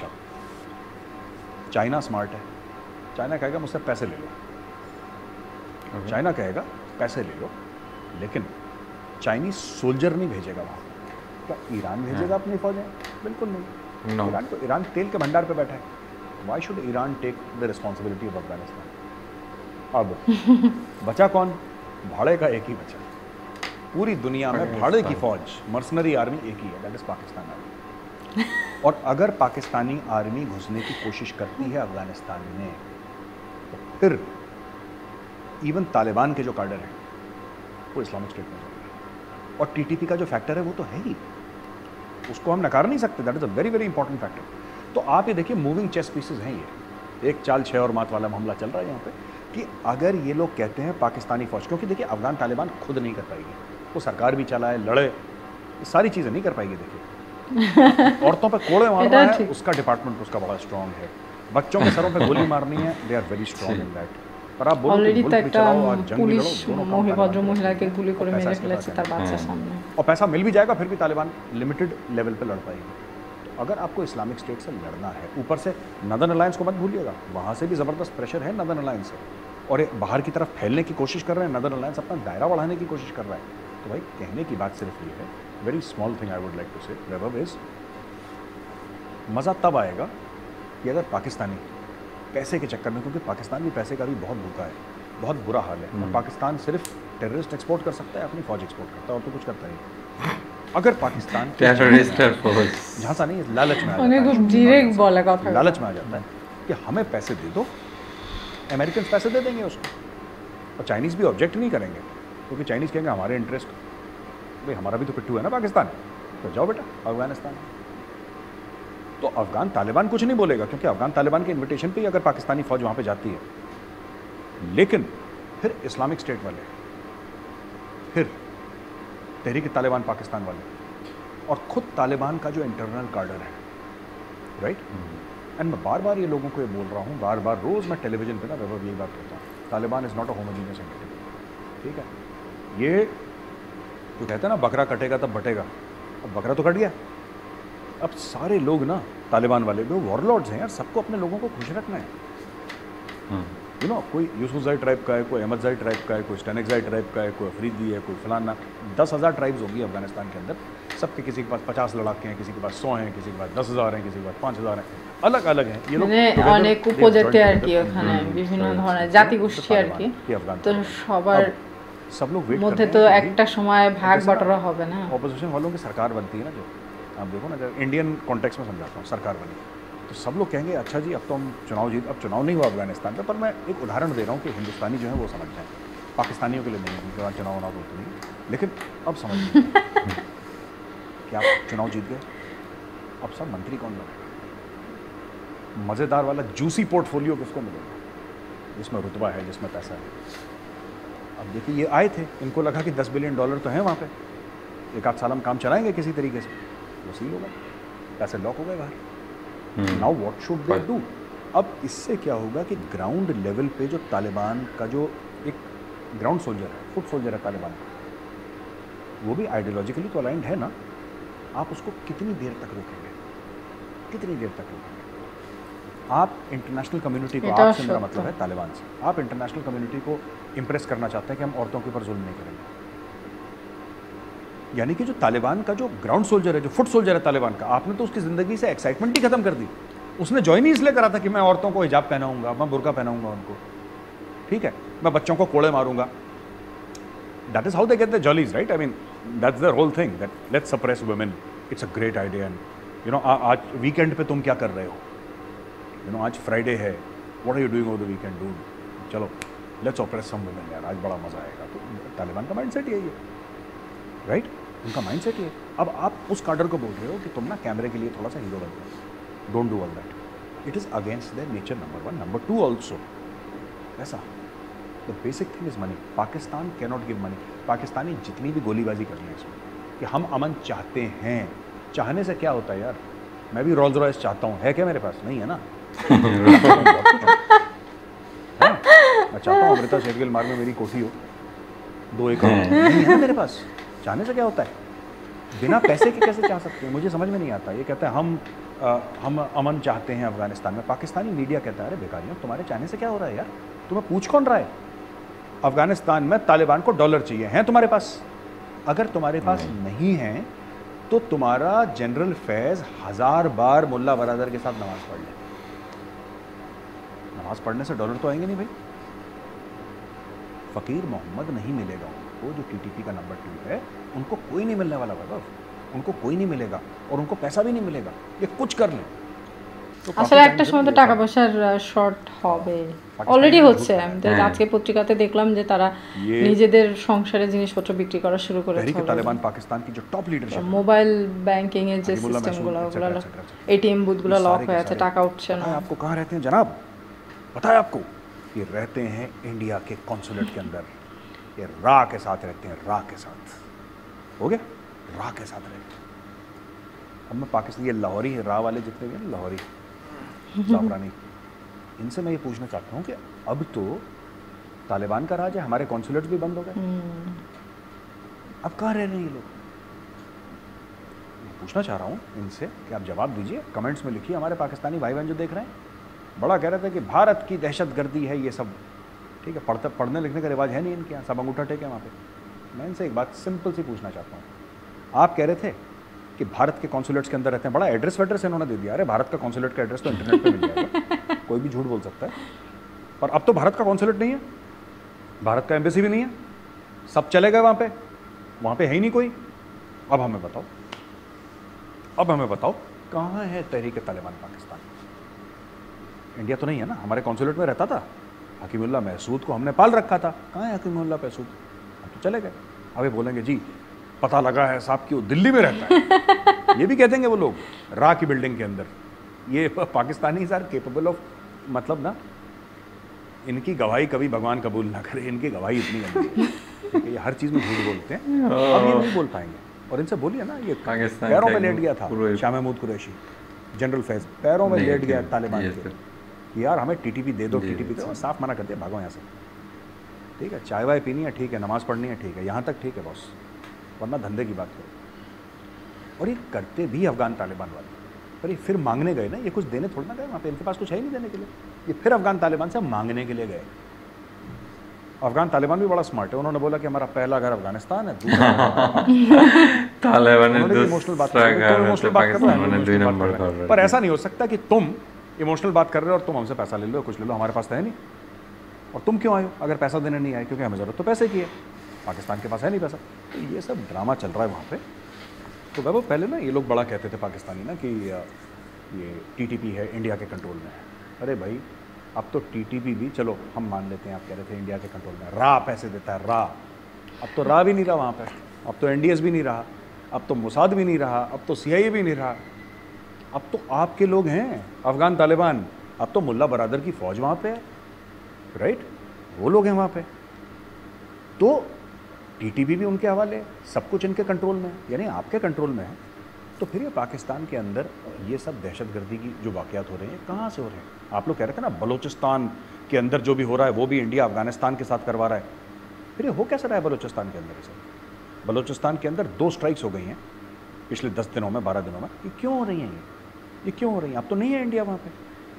चाइना स्मार्ट है, चाइना कहेगा मुझसे पैसे ले लो, चाइना कहेगा पैसे ले लो, लेकिन चाइनीज सोल्जर नहीं भेजेगा वहाँ। क्या ईरान भेजेगा अपनी फौजें? बिल्कुल नहीं। ईरान तेल के भंडार पे बैठा है, why should Iran take the responsibility of Afghanistan? अब बचा कौन? भाड़े का एक ही बचा, पूरी दुनिया में भाड़े की फौज, मर्सनरी आर्मी एक ही है, दैट इज पाकिस्तान आर्मी। और अगर पाकिस्तानी आर्मी घुसने की कोशिश करती है अफगानिस्तान में, तो फिर इवन तालिबान के जो कार्डर हैं वो इस्लामिक स्टेट में जाएंगे, और टीटीपी का जो फैक्टर है वो तो है ही, उसको हम नकार नहीं सकते, that is a very very important factor. तो आप ये देखिए, मूविंग चेस पीसेस हैं ये, एक चाल 6 और मात वाला मामला चल रहा है यहाँ पे, कि अगर ये लोग कहते हैं पाकिस्तानी फौज, क्योंकि देखिए अफगान तालिबान खुद नहीं कर पाएगी, वो सरकार भी चलाए, लड़े, ये सारी चीज़ें नहीं कर पाएगी। देखिए औरतों पे कोड़े मारना है, उसका डिपार्टमेंट उसका बड़ा स्ट्रॉन्ग है। बच्चों के सरों पे गोली मारनी है, they are very strong in that. पर आप অলরেডি তো একটা পুলিশ ভদ্র মহিলাকে গুলি করে মেরে ফেলেছে তার বাচ্চার সামনে। और पैसा मिल भी जाएगा फिर भी तालिबान लिमिटेड लेवल पे लड़ पाएगी। तो अगर आपको इस्लामिक स्टेट से लड़ना है, ऊपर से नदर्न अलायंस को मत भूलिएगा, वहाँ से भी ज़बरदस्त प्रेशर है नदर्न अलायंस से, और ये बाहर की तरफ फैलने की कोशिश कर रहे हैं। नदर्न अलायंस अपना दायरा बढ़ाने की कोशिश कर रहा है। तो भाई कहने की बात सिर्फ ये है, very small thing I would like to say Vaibhav is, मज़ा तब आएगा कि अगर पाकिस्तानी पैसे के चक्कर में, क्योंकि पाकिस्तान भी पैसे का भी बहुत भूखा है, बहुत बुरा हाल है, और पाकिस्तान सिर्फ टेररिस्ट एक्सपोर्ट कर सकता है, अपनी फौज एक्सपोर्ट करता है, और तो कुछ करता नहीं। अगर पाकिस्तान टेररिस्ट फौज झांसा नहीं, लालच में आ जाता है, लालच में आ जाता है कि हमें पैसे दे दो, अमेरिकन पैसे दे देंगे उसको, और चाइनीज़ भी ऑब्जेक्ट नहीं करेंगे, क्योंकि चाइनीज़ कहेंगे हमारे इंटरेस्ट, भाई हमारा भी तो पिट्ठू है ना पाकिस्तान, तो जाओ बेटा अफगानिस्तान। तो अफगान तालिबान कुछ नहीं बोलेगा, क्योंकि अफगान तालिबान के इन्विटेशन पे ही अगर पाकिस्तानी फौज वहाँ पे जाती है। लेकिन फिर इस्लामिक स्टेट वाले, फिर तहरीक तालिबान पाकिस्तान वाले, और खुद तालिबान का जो इंटरनल कार्डर है, राइट। एंड मैं बार बार ये लोगों को ये बोल रहा हूँ, बार बार रोज़ मैं टेलीविजन पे ना वैभव यही बात कहता हूँ, Taliban is not a homogeneous entity, ठीक है। ये जो कहते हैं ना बकरा कटेगा तब बटेगा, अब बकरा तो कट गया, अब सारे लोग ना तालिबान वाले जो वॉरलॉर्ड्स हैं यार, सबको अपने लोगों को खुश रखना है। यू नो, कोई यूसुफजाई ट्राइब का है, कोई अहमदजाई ट्राइब का है, कोई स्टेनिकजाई ट्राइब का है, कोई अफरीदी है, कोई फलाना, 10,000 ट्राइब्स होगी अफगानिस्तान के अंदर, सबके किसी के पास 50 लड़ाके हैं, किसी के पास 100 हैं, किसी के पास 10,000 हैं, किसी के पास 5,000 हैं, अलग अलग हैं ये लोग। অনেক উপজাতি আর কি ওখানে বিভিন্ন ধরনের জাতিগোষ্ঠী আর কি, তো সবার सब लोग वेट মধ্যে তো একটা সময় ভাগ বটরা হবে না। ऑपोजिशन वालों की सरकार बनती है ना, जो आप देखो ना, अगर इंडियन कॉन्टेक्स्ट में समझाता हूँ, सरकार बनी तो सब लोग कहेंगे अच्छा जी अब तो हम चुनाव जीत, अब चुनाव नहीं हुआ अफगानिस्तान पे, पर मैं एक उदाहरण दे रहा हूँ कि हिंदुस्तानी जो है वो समझ जाए, पाकिस्तानियों के लिए नहीं, उनके बाद चुनाव होना बोलते नहीं, लेकिन अब समझ क्या चुनाव जीत गए, अब सब मंत्री कौन बनेगा, मज़ेदार वाला जूसी पोर्टफोलियो किसको मिलेगा, जिसमें रुतबा है, जिसमें पैसा है। अब देखिए ये आए थे, इनको लगा कि $10 बिलियन तो हैं वहाँ पे, एक आध साल हम काम चलाएंगे किसी तरीके से, वसील होगा, पैसे लॉक हो गए बाहर। Now what should they do? अब इससे क्या होगा कि ग्राउंड लेवल पे जो तालिबान का जो एक ग्राउंड सोल्जर है, फुट सोल्जर है तालिबान, वो भी आइडियोलॉजिकली तो अलाइंड है ना, आप उसको कितनी देर तक रोकेंगे, कितनी देर तक रोकेंगे? आप इंटरनेशनल कम्युनिटी को, आपसे मेरा मतलब है तालिबान से, आप इंटरनेशनल कम्युनिटी को इम्प्रेस करना चाहते हैं कि हम औरतों के ऊपर जुल्म नहीं करेंगे, यानी कि जो तालिबान का जो ग्राउंड सोल्जर है, जो फुट सोल्जर है तालिबान का, आपने तो उसकी ज़िंदगी से एक्साइटमेंट ही खत्म कर दी। उसने ज्वाइन ही इसलिए करा था कि मैं औरतों को हिजाब पहनाऊंगा, मैं बुर्का पहनाऊंगा उनको, ठीक है, मैं बच्चों को कोड़े मारूंगा। That is how they get the jollies, right? I mean that's the whole thing, that let's suppress women, it's a great idea. And you know, आज वीकेंड पे तुम क्या कर रहे हो, यू नो आज फ्राइडे है, what are you doing over the weekend dude, चलो लेट्स ऑपरेट सम वुमेन यार, आज बड़ा मजा आएगा। तो तालिबान का माइंड सेट यही है, राइट? उनका माइंड सेट ये। अब आप उस कार्डर को बोल रहे हो कि तुम ना कैमरे के लिए थोड़ा सा हीरो बन जाओ, don't do all that, it is against their nature, number 1। Number 2 also ऐसा, the basic thing is money. Pakistan can not give money. Pakistani जितनी भी गोलीबाजी कर लें इसमें कि हम अमन चाहते हैं, चाहने से क्या होता है यार? मैं भी रोल्स रॉयस चाहता हूँ, है क्या मेरे पास? नहीं है ना। मैं चाहता हूँ अमृता शेरगिल मार्ग में मेरी कोठी हो, 2 एकड़, नहीं है ना मेरे पास। चाहने से क्या होता है? बिना पैसे के कैसे चाह सकते हैं? मुझे समझ में नहीं आता। ये कहता है हम अमन चाहते हैं अफगानिस्तान में। पाकिस्तानी मीडिया कहता है अरे बेकारियों, तुम्हारे चाहने से क्या हो रहा है यार? तुम्हें पूछ कौन रहा है? अफगानिस्तान में तालिबान को डॉलर चाहिए, हैं तुम्हारे पास? अगर तुम्हारे पास नहीं है तो तुम्हारा जनरल फैज़ 1000 बार मुल्ला बरादर के साथ नमाज पढ़ ले। नमाज पढ़ने से डॉलर तो आएंगे नहीं भाई। फ़कीर मोहम्मद नहीं मिलेगा उनको, जो टीटीपी का नंबर 2 है, उनको कोई नहीं मिलने वाला बाबा, उनको कोई नहीं मिलेगा और उनको पैसा भी नहीं मिलेगा। ये कुछ कर लें আসলে একটা সময় তো টাকা পয়সার শর্ট হবে, অলরেডি হচ্ছে। আমি তো আজকে পত্রিকাতে দেখলাম যে তারা নিজেদের সংসারের জিনিসপত্র বিক্রি করা শুরু করেছে। तालिबान पाकिस्तान की जो टॉप लीडरशिप, মোবাইল ব্যাংকিং এর যে সিস্টেমগুলো, एटीएम বুথগুলো লক হয়ে আছে, টাকা উঠছে না। आपको कहाँ रहते हैं जनाब? पता है आपको? ये रहते हैं इंडिया के कॉन्सुलेट के अंदर, ये रा के साथ रहते हैं, रा के साथ। हो गया? रा के साथ रहेगा। अब मैं पाकिस्तान, ये लाहौरी रा वाले जितने भी हैं, लाहौरी जाफरानी, इनसे मैं ये पूछना चाहता हूँ कि अब तो तालिबान का राज है, हमारे कॉन्सुलेट्स भी बंद हो गए, अब कहाँ रह रहे हैं ये लोग? पूछना चाह रहा हूँ इनसे कि आप जवाब दीजिए, कमेंट्स में लिखिए। हमारे पाकिस्तानी भाई बहन जो देख रहे हैं बड़ा कह रहे थे कि भारत की दहशतगर्दी है ये सब, ठीक है, पढ़ने लिखने का रिवाज है नहीं इनके यहाँ, सब अंगूठा टेक है वहाँ पे। मैं इनसे एक बात सिंपल सी पूछना चाहता हूँ, आप कह रहे थे कि भारत के कॉन्सुलेट्स के अंदर रहते हैं, बड़ा एड्रेस वेड्रेस इन्होंने दे दिया। अरे भारत का कॉन्सुलेट का एड्रेस तो इंटरनेट पे मिल जाएगा, कोई भी झूठ बोल सकता है। पर अब तो भारत का कॉन्सुलेट नहीं है, भारत का एम्बेसी भी नहीं है, सब चले गए वहाँ पे है ही नहीं कोई। अब हमें बताओ कहाँ है तहरीक तालिबान पाकिस्तान? इंडिया तो नहीं है ना, हमारे कॉन्सुलेट में रहता था हकीमुल्लाह महसूद को हमने पाल रखा था, कहाँ है हकीमुल्लाह महसूद? अब तो चले गए। अभी बोलेंगे जी पता लगा है साहब कि वो दिल्ली में रहता है, ये भी कह देंगे वो लोग रा की बिल्डिंग के अंदर। ये पाकिस्तानी सर केपेबल ऑफ, मतलब ना, इनकी गवाही कभी भगवान कबूल ना करे, इनकी गवाही इतनी गंदी है, ठीक है, ये हर चीज़ में झूठ बोलते हैं। अब ये नहीं बोल पाएंगे। और इनसे बोलिए ना, ये पैरों में लेट गया था शाह महमूद कुरैशी, जनरल फैज पैरों में लेट गया तालिबान के, यार हमें टीटीपी दे दो, टीटीपी दो, साफ मना कर दिया, भागो यहाँ से, ठीक है, चाय वाय पीनी है ठीक है, नमाज़ पढ़नी है ठीक है, यहाँ तक ठीक है बॉस, वरना धंधे की बात करो। और ये करते भी अफगान तालिबान वाले, पर ये फिर मांगने गए ना, ये कुछ देने थोड़ा ना गए वहाँ पे, इनके पास कुछ है ही नहीं देने के लिए, ये फिर अफगान तालिबान से मांगने के लिए गए। अफगान तालिबान भी बड़ा स्मार्ट है, उन्होंने बोला कि हमारा पहला घर अफगानिस्तान है, इमोशनल बात पर ऐसा नहीं हो सकता कि तुम इमोशनल बात कर रहे हो और तुम हमसे पैसा ले लो, कुछ ले लो, हमारे पास तो है नहीं, और तुम क्यों आए हो अगर पैसा देने नहीं आए? क्योंकि हमें ज़रूरत तो पैसे की है, पाकिस्तान के पास है नहीं पैसा। तो ये सब ड्रामा चल रहा है वहाँ पे। तो वैभव पहले ना ये लोग बड़ा कहते थे पाकिस्तानी ना कि ये टीटीपी है, इंडिया के कंट्रोल में है। अरे भाई अब तो टीटीपी भी, चलो हम मान लेते हैं, आप कह रहे थे इंडिया के कंट्रोल में, रा पैसे देता है, रा, अब तो रा भी नहीं रहा वहाँ पे, अब तो एनडीएस भी नहीं रहा, अब तो मोसाद भी नहीं रहा, अब तो सीआईए भी नहीं रहा, अब तो आपके लोग हैं अफगान तालिबान, अब तो मुल्ला बरादर की फ़ौज वहाँ पे है, राइट, वो लोग हैं वहाँ पे, तो टीटीपी भी उनके हवाले, सब कुछ इनके कंट्रोल में है, यानी आपके कंट्रोल में है। तो फिर ये पाकिस्तान के अंदर ये सब दहशतगर्दी की जो वाक़यात हो रहे हैं कहाँ से हो रहे हैं? आप लोग कह रहे थे ना बलूचिस्तान के अंदर जो भी हो रहा है वो भी इंडिया अफगानिस्तान के साथ करवा रहा है, फिर ये हो कैसा रहा है बलूचिस्तान के अंदर? इसे बलूचिस्तान के अंदर 2 स्ट्राइक्स हो गई हैं पिछले 10 दिनों में, 12 दिनों में, ये क्यों हो रही हैं? ये क्यों हो रही हैं? अब तो नहीं है इंडिया वहाँ पर।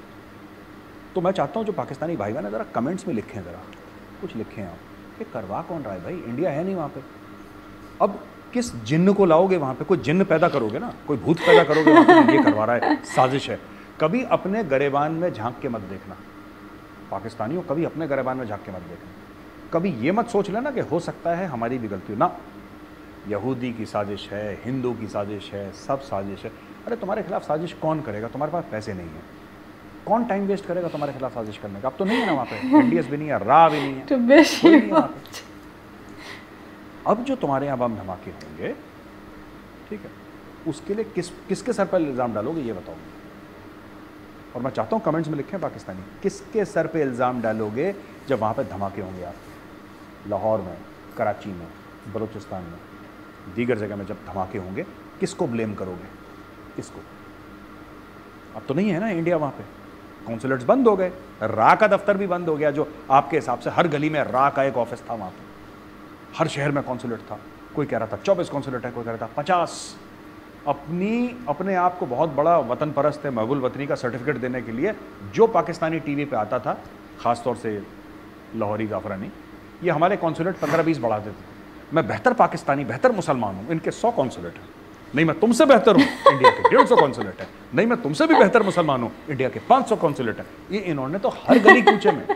तो मैं चाहता हूँ जो पाकिस्तानी भाई बहन ज़रा कमेंट्स में लिखें, ज़रा कुछ लिखें आप कि करवा कौन रहा है भाई? इंडिया है नहीं वहाँ पे। अब किस जिन्न को लाओगे वहाँ पे? कोई जिन्न पैदा करोगे ना, कोई भूत पैदा करोगे वहाँ पे, ये करवा रहा है, साजिश है। कभी अपने गरेबान में झांक के मत देखना पाकिस्तानियों, कभी अपने गरेबान में झांक के मत देखना, कभी ये मत सोच लेना कि हो सकता है हमारी भी गलती हो ना। यहूदी की साजिश है, हिंदू की साजिश है, सब साजिश है। अरे तुम्हारे खिलाफ साजिश कौन करेगा? तुम्हारे पास पैसे नहीं है, कौन टाइम वेस्ट करेगा तुम्हारे खिलाफ साजिश करने का? अब तो नहीं है ना वहाँ पे, एनडीएस भी नहीं है, रा भी नहीं है, कोई नहीं है वहाँ पे। अब जो तुम्हारे यहाँ बम धमाके होंगे, ठीक है, उसके लिए किसके सर पर इल्ज़ाम डालोगे ये बताओ। और मैं चाहता हूँ कमेंट्स में लिखें पाकिस्तानी, किसके सर पे इल्ज़ाम डालोगे जब वहाँ पे धमाके होंगे? आप लाहौर में, कराची में, बलूचिस्तान में, दीगर जगह में जब धमाके होंगे, किसको ब्लेम करोगे? किसको? अब तो नहीं है ना इंडिया वहाँ पे, कॉन्सुलेट्स बंद हो गए, रा का दफ्तर भी बंद हो गया, जो आपके हिसाब से हर गली में रा का एक ऑफिस था वहाँ पे, हर शहर में कॉन्सुलेट था। कोई कह रहा था 24 कॉन्सुलेट है, कोई कह रहा था 50। अपने आप को बहुत बड़ा वतन परस्त है, महबूल वतनी का सर्टिफिकेट देने के लिए जो पाकिस्तानी टीवी पे आता था, ख़ासतौर से लाहौरी जाफरानी, ये हमारे कॉन्सुलेट 15-20 बढ़ा देते थे। मैं बेहतर पाकिस्तानी, बेहतर मुसलमान हूँ, इनके 100 कॉन्सुलेट हैं, नहीं मैं तुमसे बेहतर हूँ, इंडिया के 150 कॉन्सुलेट है, नहीं मैं तुमसे भी बेहतर मुसलमान हूँ, इंडिया के 500 कॉन्सुलेट है। ये इन्होंने तो हर गली कूचे में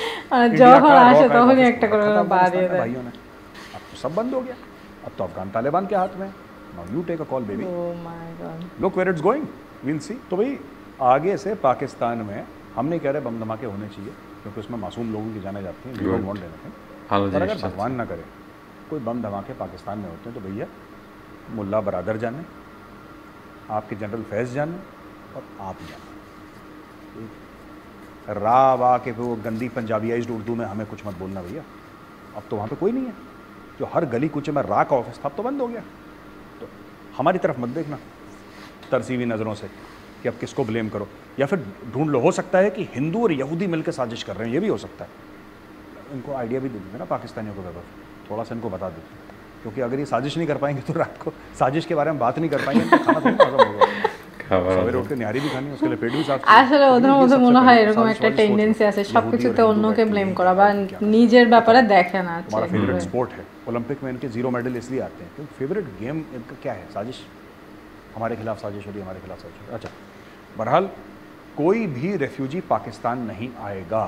भाइयों ने, अब तो सब बंद हो गया, अब तो अफगान तालिबान के हाथ में। Now you take a call baby, look where it's going, we'll see. तो भाई आगे से पाकिस्तान में हम नहीं कह रहे बम धमाके होने चाहिए, क्योंकि उसमें मासूम लोगों की जाने जाती हैं, लोग वॉन्ट लेते हैं। पर अगर भगवान ना करे कोई बम धमाके पाकिस्तान में होते हैं, तो भैया मुल्ला बरादर जाने, आपके जनरल फैज़ जाने, और आप जाने। रा वा के वो गंदी पंजाबीआइज्ड उर्दू में हमें कुछ मत बोलना भैया। अब तो वहाँ पे कोई नहीं है, जो हर गली कूचे में रा का ऑफिस था, अब तो बंद हो गया। तो हमारी तरफ मत देखना तरसीवी नज़रों से कि अब किसको ब्लेम करो, या फिर ढूंढ लो, हो सकता है कि हिंदू और यहूदी मिलकर साजिश कर रहे हैं, ये भी हो सकता है। इनको आइडिया भी दे देंगे ना पाकिस्तानियों को, वैभव थोड़ा सा इनको बता देते, क्योंकि अगर ये साजिश नहीं कर पाएंगे तो रात को साजिश के बारे में बात नहीं कर पाएंगे, इनको खाना थोड़ी हजम होगा। সবাই উঠে নিহারি भी খানি, उसके लिए पेट भी साफ। আসলে ওদের মধ্যে মনে হয় এরকম একটা টেন্ডেন্সি আছে সবকিছুতে অন্যকে ব্লেম করা বা নিজের ব্যাপারে দেখে না। हमारा फेवरेट स्पोर्ट है, ओलंपिक में इनके 0 मेडल इसलिए आते हैं क्योंकि फेवरेट गेम इनका क्या है, साजिश, हमारे खिलाफ साजिश हो रही है, हमारे खिलाफ साजिश हो रही है। अच्छा, बहरहाल कोई भी रेफ्यूजी पाकिस्तान नहीं आएगा,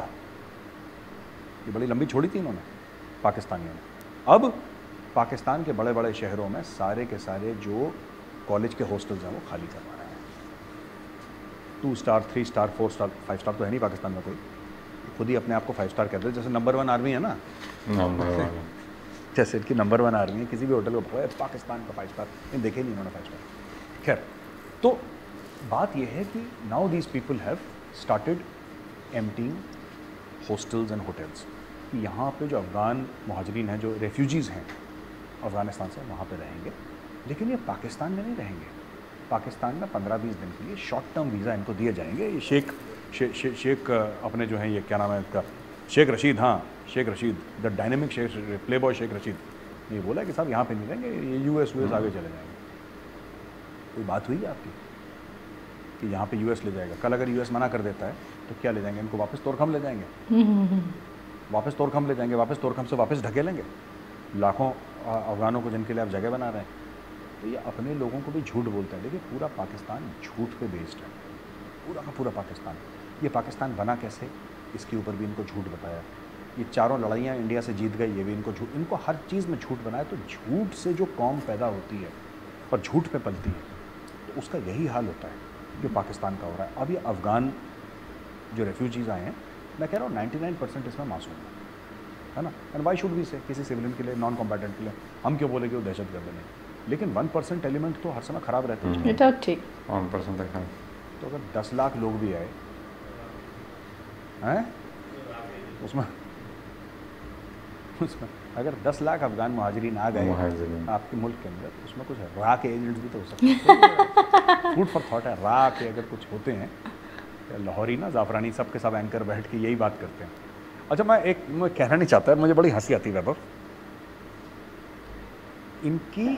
ये बड़ी लंबी छोड़ी थी इन्होंने पाकिस्तानियों ने। अब पाकिस्तान के बड़े बड़े शहरों में सारे के सारे जो कॉलेज के हॉस्टल्स हैं वो खाली करवा रहे हैं। 2 स्टार 3 स्टार 4 स्टार 5 स्टार तो है नहीं पाकिस्तान में कोई, खुद ही अपने आप को 5 स्टार कहते हैं, जैसे नंबर 1 आर्मी है ना, नंबर 1 जैसे इनकी नंबर 1 आर्मी है, किसी भी होटल को पाकिस्तान का 5 स्टार, इन देखे नहीं उन्होंने 5 स्टार। खैर, तो बात यह है कि now these people have started emptying hostels and hotels. यहाँ पे जो अफ़गान मुहाजिरीन हैं, जो रेफ्यूजीज़ हैं अफ़गानिस्तान से, वहाँ पे रहेंगे, लेकिन ये पाकिस्तान में नहीं रहेंगे। पाकिस्तान में 15-20 दिन के लिए शॉर्ट टर्म वीज़ा इनको दिए जाएंगे। ये शेख अपने जो हैं, ये क्या नाम है इसका, शेख रशीद, हाँ Sheikh Rashid, the dynamic Sheikh, playboy Sheikh Rashid, ये बोला कि साहब यहाँ पे नहीं रहेंगे, ये यूएस आगे चले जाएंगे। कोई बात हुई है आपकी कि यहाँ पे यूएस ले जाएगा? कल अगर यूएस मना कर देता है तो क्या ले जाएंगे इनको? वापस तोरखम ले जाएंगे, वापस तोरखम ले जाएंगे, वापस तोरखम से वापस ढकेलेंगे लाखों अफगानों को जिनके लिए आप जगह बना रहे हैं। तो ये अपने लोगों को भी झूठ बोलता है। देखिए, पूरा पाकिस्तान झूठ पे बेस्ड है, पूरा का पूरा पाकिस्तान। ये पाकिस्तान बना कैसे, इसके ऊपर भी इनको झूठ बताया। ये चारों लड़ाइयाँ इंडिया से जीत गई, ये भी इनको झूठ, इनको हर चीज़ में झूठ बनाया। तो झूठ से जो कौम पैदा होती है और झूठ पे पलती है, तो उसका यही हाल होता है जो पाकिस्तान का हो रहा है। अब ये अफ़गान जो रेफ्यूजीज़ आए हैं, मैं कह रहा हूँ 99% इसमें मासूम है ना। एंड वाई शुड वी से, किसी सिविलियन के लिए, नॉन कॉम्बैटेंट के लिए हम क्यों बोले कि वो दहशतगर्द नहीं, लेकिन 1% एलिमेंट तो हर समय ख़राब रहते हैं। এটা ঠিক, 1% तक। तो अगर 10 लाख लोग भी आए हैं उसमें अगर 10 लाख अफगान मुहाजिरीन आ गए आपके मुल्क के अंदर, उसमें कुछ रा के एजेंट्स भी तो हो सकते हैं। फूड फॉर थॉट है, रा के अगर कुछ होते हैं, लाहौरी ना ज़ाफ़रानी सब के सब एंकर बैठ के यही बात करते हैं। अच्छा, मैं कहना नहीं चाहता, मुझे बड़ी हंसी आती है वैभव, इनकी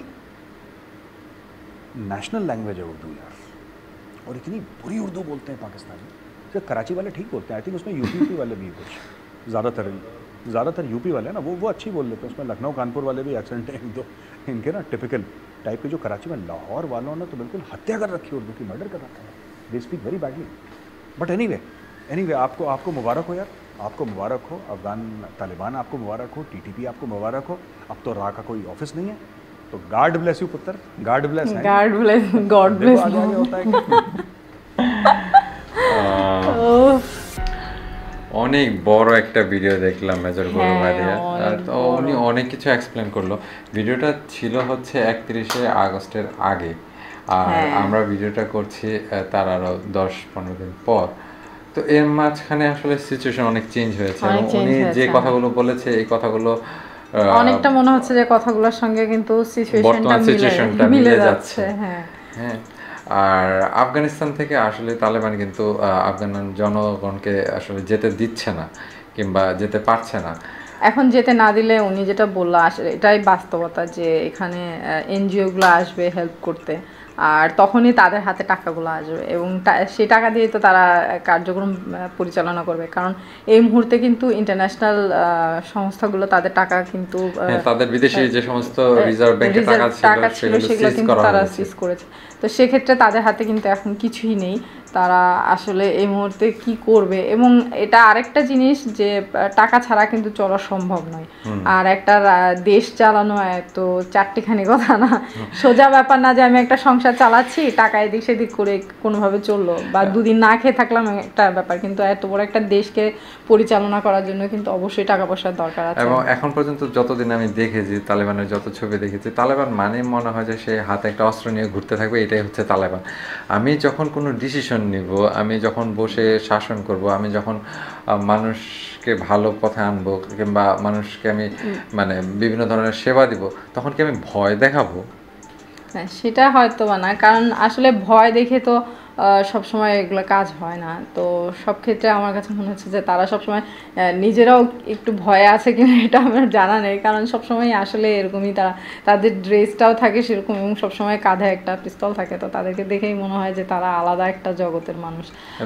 नेशनल लैंग्वेज है उर्दू यार, और इतनी बुरी उर्दू बोलते हैं पाकिस्तानी। तो कराची वाले ठीक बोलते हैं, आई थिंक उसमें यूपी वाले भी कुछ ज़्यादातर यूपी वाले ना वो अच्छी बोल लेते हैं। उसमें लखनऊ कानपुर वाले भी एक्सेंट हैं तो इनके ना टिपिकल टाइप के। जो कराची में, लाहौर वालों ने तो बिल्कुल हत्या कर रखी है उर्दू की, मर्डर कर रखा है, they speak very badly. But anyway आपको मुबारक हो यार, आपको मुबारक हो, अफगान तालिबान आपको मुबारक हो, टीटीपी आपको मुबारक हो। अब तो रा का कोई ऑफिस नहीं है, तो गॉड ब्लेस यू पुत्र, गॉड ब्लेस है, गॉड ब्लेस आगे होता है। অনেক বড় একটা ভিডিও দেখলাম মেজর গৌরব আরিয়া, তো উনি অনেক কিছু এক্সপ্লেন করলো। ভিডিওটা ছিল হচ্ছে 31শে আগস্টের আগে, আর আমরা ভিডিওটা করছি তার আরও 10-15 দিন পর। তো এর মাঝখানে আসলে সিচুয়েশন অনেক চেঞ্জ হয়েছে, এবং উনি যে কথাগুলো বলেছে এই কথাগুলো অনেকটা মনে হচ্ছে যে কথাগুলোর সঙ্গে কিন্তু সিচুয়েশনটা মিলে যাচ্ছে। হ্যাঁ, আর আফগানিস্তান থেকে আসলে তালেবান কিন্তু আফগান জনগণকে আসলে যেতে দিচ্ছে না কিংবা যেতে পারছে না। এখন যেতে না দিলে উনি যেটা বললো আসলে এটাই বাস্তবতা, যে এখানে এনজিওগুলো আসবে হেল্প করতে, আর তখনই তাদের হাতে টাকাগুলো আসবে, এবং সেই টাকা দিয়ে তো তারা কার্যক্রম পরিচালনা করবে। কারণ এই মুহূর্তে কিন্তু ইন্টারন্যাশনাল সংস্থাগুলো তাদের টাকা কিন্তু তাদের বিদেশি যে সমস্ত রিজার্ভ ব্যাংকে টাকা ছিল সেগুলো কিন্তু তারা সিজ করেছে। তো সেক্ষেত্রে তাদের হাতে কিন্তু এখন কিছুই নেই, তারা আসলে এই মুহূর্তে কি করবে। এবং এটা আরেকটা জিনিস যে টাকা ছাড়া কিন্তু চলা সম্ভব নয়, আর একটা দেশ চালানো এত চারটিখানি কথা না, সোজা ব্যাপার না যে আমি একটা সংসার চালাচ্ছি, টাকা এদিক সেদিক করে কোনোভাবে চললো, বা দুদিন না খেয়ে থাকলাম একটা ব্যাপার। কিন্তু এত বড় একটা দেশকে পরিচালনা করার জন্য কিন্তু অবশ্যই টাকা পয়সার দরকার আছে। এবং এখন পর্যন্ত যতদিন আমি দেখেছি, তালেবানের যত ছবি দেখেছি, তালেবান মানে মনে হয় যে সে হাতে একটা অস্ত্র নিয়ে ঘুরতে থাকবে, এটাই হচ্ছে তালেবান। আমি যখন কোনো ডিসিশন নিব, আমি যখন বসে শাসন করব, আমি যখন মানুষকে ভালো পথে আনবো, কিংবা মানুষকে আমি মানে বিভিন্ন ধরনের সেবা দিব, তখন কি আমি ভয় দেখাবো? হ্যাঁ, সেটা হয়তো বা না, কারণ আসলে ভয় দেখে তো সবসময় এগুলো কাজ হয় না। তো সব ক্ষেত্রে আমার কাছে মনে হচ্ছে যে তারা সবসময় নিজেরাও একটু ভয়ে আছে কিনা এটা আমার জানা নেই, কারণ সবসময় আসলে এরকমই তাদের ড্রেসটাও থাকে সেরকম, এবং সবসময় কাঁধে একটা পিস্তল থাকে। তো তাদেরকে দেখেই মনে হয় যে তারা আলাদা একটা জগতের মানুষ।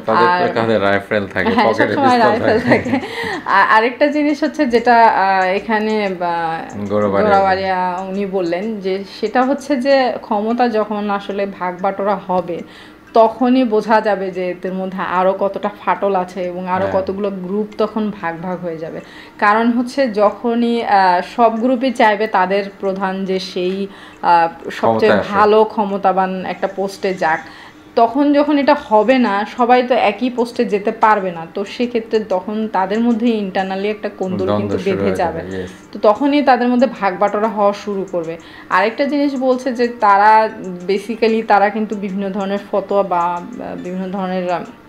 আরেকটা জিনিস হচ্ছে যেটা এখানে গোরাবাড়িয়া উনি বললেন যে সেটা হচ্ছে যে ক্ষমতা যখন আসলে ভাগ বাটোয়ারা হবে তখনই বোঝা যাবে যে এদের মধ্যে আরো কতটা ফাটল আছে এবং আরো কতগুলো গ্রুপ তখন ভাগ ভাগ হয়ে যাবে। কারণ হচ্ছে যখনই সব গ্রুপই চাইবে তাদের প্রধান যে সেই সবচেয়ে ভালো ক্ষমতাবান একটা পোস্টে যাক, তখন যখন এটা হবে না, সবাই তো একই পোস্টে যেতে পারবে না। তো সেক্ষেত্রে তখন তাদের মধ্যে ইন্টারনালি একটা কোন্দল কিন্তু বেঁধে যাবে। তো তখনই তাদের মধ্যে ভাগ বাটোয়ারা হওয়া শুরু করবে। আরেকটা জিনিস বলছে যে তারা বেসিক্যালি তারা কিন্তু বিভিন্ন ধরনের ফতোয়া বা বিভিন্ন ধরনের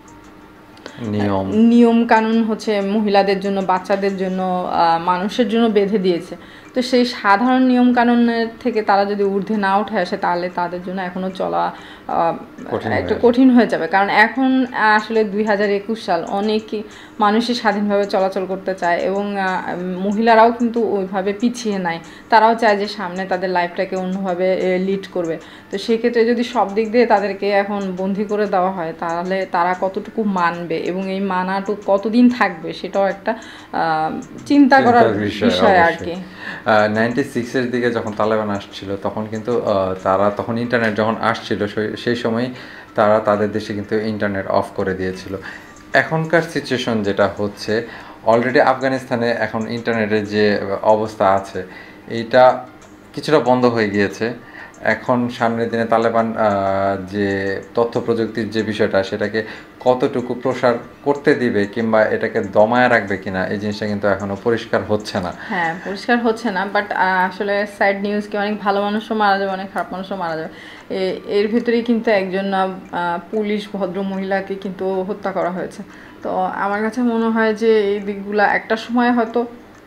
নিয়ম কানুন হচ্ছে মহিলাদের জন্য, বাচ্চাদের জন্য, মানুষের জন্য বেঁধে দিয়েছে। তো সেই সাধারণ নিয়ম কানুনের থেকে তারা যদি ঊর্ধ্বে না উঠে আসে তাহলে তাদের জন্য এখনো চলা একটু কঠিন হয়ে যাবে। কারণ এখন আসলে 2021 সাল, অনেকই মানুষই স্বাধীনভাবে চলাচল করতে চায় এবং মহিলারাও কিন্তু ওইভাবে পিছিয়ে নাই। তারাও চায় যে সামনে তাদের লাইফটাকে অন্যভাবে লিড করবে। তো সেক্ষেত্রে যদি সব দিক দিয়ে তাদেরকে এখন বন্দি করে দেওয়া হয় তাহলে তারা কতটুকু মানবে এবং এই মানাটুকু কতদিন থাকবে সেটাও একটা চিন্তা করার বিষয় আর কি। 96-এর দিকে যখন তালেবান আসছিল তখন কিন্তু তারা তখন ইন্টারনেট যখন আসছিল সেই সময় তারা তাদের দেশে কিন্তু ইন্টারনেট অফ করে দিয়েছিল। এখনকার সিচুয়েশন যেটা হচ্ছে, অলরেডি আফগানিস্তানে এখন ইন্টারনেটের যে অবস্থা আছে এইটা কিছুটা বন্ধ হয়ে গিয়েছে। এখন সামনের দিনে তালেবান যে তথ্য প্রযুক্তির যে বিষয়টা সেটাকে কতটুকু প্রসার করতে দিবে কিংবা এটাকে দমায় রাখবে কিনা এই জিনিসটা কিন্তু এখনো পরিষ্কার হচ্ছে না। হ্যাঁ, পরিষ্কার হচ্ছে না, বাট আসলে স্যাড নিউজ কি অনেক ভালো মানুষও মারা যাবে, অনেক খারাপ মানুষও মারা যাবে। এর ভিতরেই কিন্তু একজন পুলিশ ভদ্র মহিলাকে কিন্তু হত্যা করা হয়েছে। তো আমার কাছে মনে হয় যে এই দিকগুলা একটা সময় হয়তো,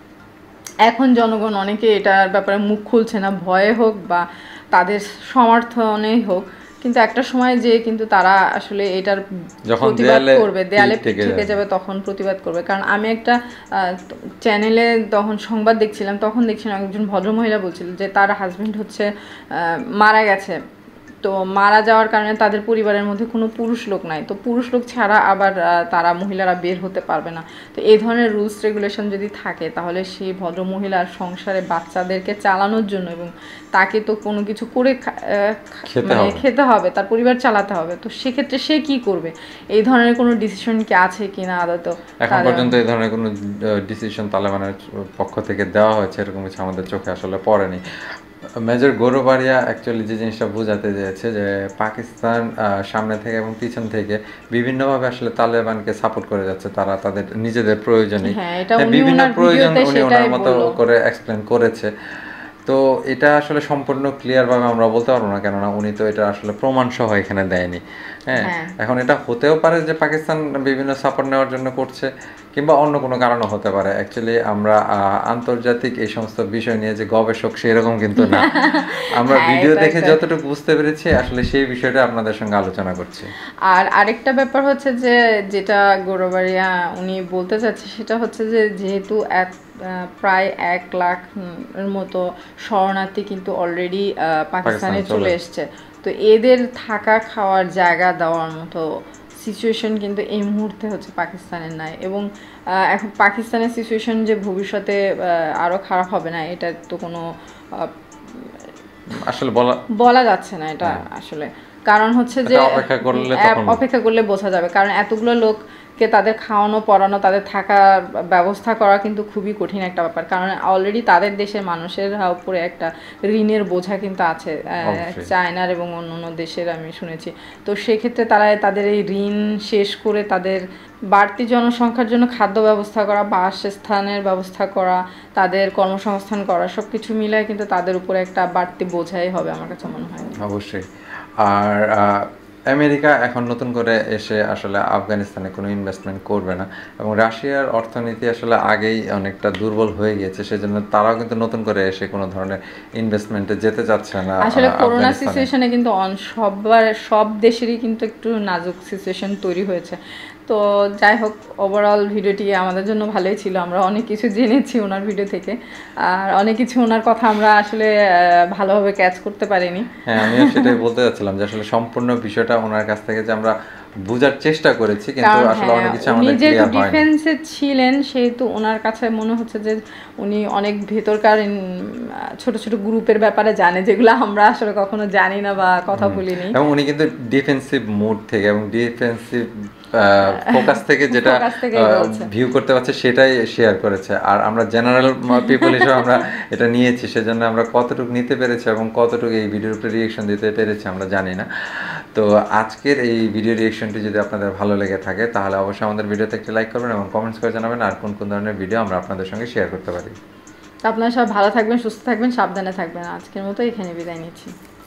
এখন জনগণ অনেকে এটার ব্যাপারে মুখ খুলছে না, ভয়ে হোক বা তাদের সমর্থনেই হোক, কিন্তু একটা সময় যে কিন্তু তারা আসলে এটার প্রতিবাদ করবে, দেয়ালে থেকে যাবে তখন প্রতিবাদ করবে। কারণ আমি একটা চ্যানেলে তখন সংবাদ দেখছিলাম, তখন দেখছিলাম একজন ভদ্রমহিলা বলছিল যে তার হাজবেন্ড হচ্ছে মারা গেছে। তো মারা যাওয়ার কারণে তাদের পরিবারের মধ্যে কোনো পুরুষ লোক নাই, তো পুরুষ লোক ছাড়া আবার তারা মহিলারা বের হতে পারবে না। তো এই ধরনের রুলস রেগুলেশন যদি থাকে তাহলে সেই ভদ্র মহিলার সংসারে বাচ্চাদেরকে চালানোর জন্য এবং তাকে তো কোনো কিছু করে খেতে হবে, তার পরিবার চালাতে হবে। তো সেক্ষেত্রে সে কি করবে? এই ধরনের কোনো ডিসিশন কি আছে কিনা আদত? এখন পর্যন্ত এই ধরনের কোনো ডিসিশন তালেবানের পক্ষ থেকে দেওয়া হয়েছে এরকম কিছু আমাদের চোখে আসলে পড়েনি। মেজর গোরাবাড়িয়া অ্যাকচুয়ালি যে জিনিসটা বোঝাতে চেয়েছে যে পাকিস্তান সামনে থেকে এবং পিছন থেকে বিভিন্নভাবে আসলে তালেবানকে সাপোর্ট করে যাচ্ছে। তারা তাদের নিজেদের প্রয়োজনে বিভিন্ন প্রয়োজন উনি ওনার মতো করে এক্সপ্লেন করেছে। তো এটা আসলে সম্পূর্ণ ক্লিয়ারভাবে আমরা বলতে পারবো না, কেননা উনি তো এটা আসলে প্রমাণ সহ এখানে দেয়নি। হ্যাঁ, এখন এটা হতেও পারে যে পাকিস্তান বিভিন্ন সাপোর্ট নেওয়ার জন্য করছে কিংবা অন্য কোনো কারণও হতে পারে। অ্যাকচুয়ালি আমরা আন্তর্জাতিক এই সমস্ত বিষয় নিয়ে যে গবেষক সেরকম কিন্তু না, আমরা ভিডিও দেখে যতটুকু বুঝতে পেরেছি আসলে সেই বিষয়টা আপনাদের সঙ্গে আলোচনা করছি। আর আরেকটা ব্যাপার হচ্ছে যে যেটা গোরাবাড়িয়া উনি বলতে চাচ্ছে সেটা হচ্ছে যে যেহেতু প্রায় 1 লাখের মতো শরণার্থী কিন্তু অলরেডি পাকিস্তানে চলে এসছে, তো এদের থাকা খাওয়ার জায়গা দেওয়ার মতো সিচুয়েশন কিন্তু এই মুহূর্তে হচ্ছে পাকিস্তানের নাই। এবং এখন পাকিস্তানের সিচুয়েশন যে ভবিষ্যতে আরও খারাপ হবে না এটা তো কোনো আসলে বলা যাচ্ছে না এটা আসলে। কারণ হচ্ছে যে অপেক্ষা করলে বোঝা যাবে, কারণ এতগুলো লোককে তাদের খাওয়ানো পড়ানো তাদের থাকার ব্যবস্থা করা কিন্তু খুবই কঠিন একটা ব্যাপার। কারণ অলরেডি তাদের দেশের মানুষের উপরে একটা ঋণের বোঝা কিন্তু আছে, চায়নার এবং অন্য দেশের আমি শুনেছি। তো সেক্ষেত্রে তারা তাদের এই ঋণ শেষ করে তাদের বাড়তি জনসংখ্যার জন্য খাদ্য ব্যবস্থা করা, বাসস্থানের ব্যবস্থা করা, তাদের কর্মসংস্থান করা, সব কিছু মিলায় কিন্তু তাদের উপরে একটা বাড়তি বোঝাই হবে আমার কাছে মনে হয়। অবশ্যই। আর আমেরিকা এখন নতুন করে এসে আসলে আফগানিস্তানে কোনো ইনভেস্টমেন্ট করবে না, এবং রাশিয়ার অর্থনীতি আসলে আগেই অনেকটা দুর্বল হয়ে গিয়েছে, সেজন্য তারাও কিন্তু নতুন করে এসে কোনো ধরনের ইনভেস্টমেন্টে যেতে চাচ্ছে না। আসলে করোনা সিচুয়েশনে কিন্তু সব দেশেরই কিন্তু একটু নাজুক সিচুয়েশন তৈরি হয়েছে। তো যাই হোক, ওভারঅল ভিডিওটি আমাদের জন্য ভালোই ছিল, আমরা অনেক কিছু জেনেছি ওনার ভিডিও থেকে, আর অনেক কিছু ওনার কথা আমরা আসলে ভালোভাবে ক্যাচ করতে পারিনি। হ্যাঁ, আমিও সেটাই বলতে যাচ্ছিলাম যে আসলে সম্পূর্ণ বিষয়টা ওনার কাছ থেকে যে আমরা বোঝার চেষ্টা করেছি, কিন্তু আসলে অনেক কিছু আমাদের ক্লিয়ার হয়নি। ডিফেন্সে ছিলেন সেহেতু ওনার কাছে মনে হচ্ছে যে উনি অনেক ভেতরকার ছোট ছোট গ্রুপের ব্যাপারে জানে, যেগুলো আমরা আসলে কখনো জানি না বা কথা বলিনি। এবং উনি কিন্তু ডিফেন্সিভ মুড থেকে এবং ডিফেন্সিভ ফোকাস থেকে যেটা ভিউ করতে পারছে সেটাই শেয়ার করেছে, আর আমরা জেনারেল পিপল হিসেবে আমরা এটা নিয়েছি, সেজন্য আমরা কতটুকু নিতে পেরেছি এবং কতটুকু এই ভিডিওর উপরে রিয়েকশন দিতে পেরেছি আমরা জানি না। তো আজকের এই ভিডিও রিয়েকশনটি যদি আপনাদের ভালো লেগে থাকে তাহলে অবশ্যই আমাদের ভিডিওতে একটি লাইক করবেন এবং কমেন্টস করে জানাবেন আর কোন কোন ধরনের ভিডিও আমরা আপনাদের সঙ্গে শেয়ার করতে পারি। আপনারা সব ভালো থাকবেন, সুস্থ থাকবেন, সাবধানে থাকবেন। আজকের মতো এখানে বিদায় নিচ্ছি।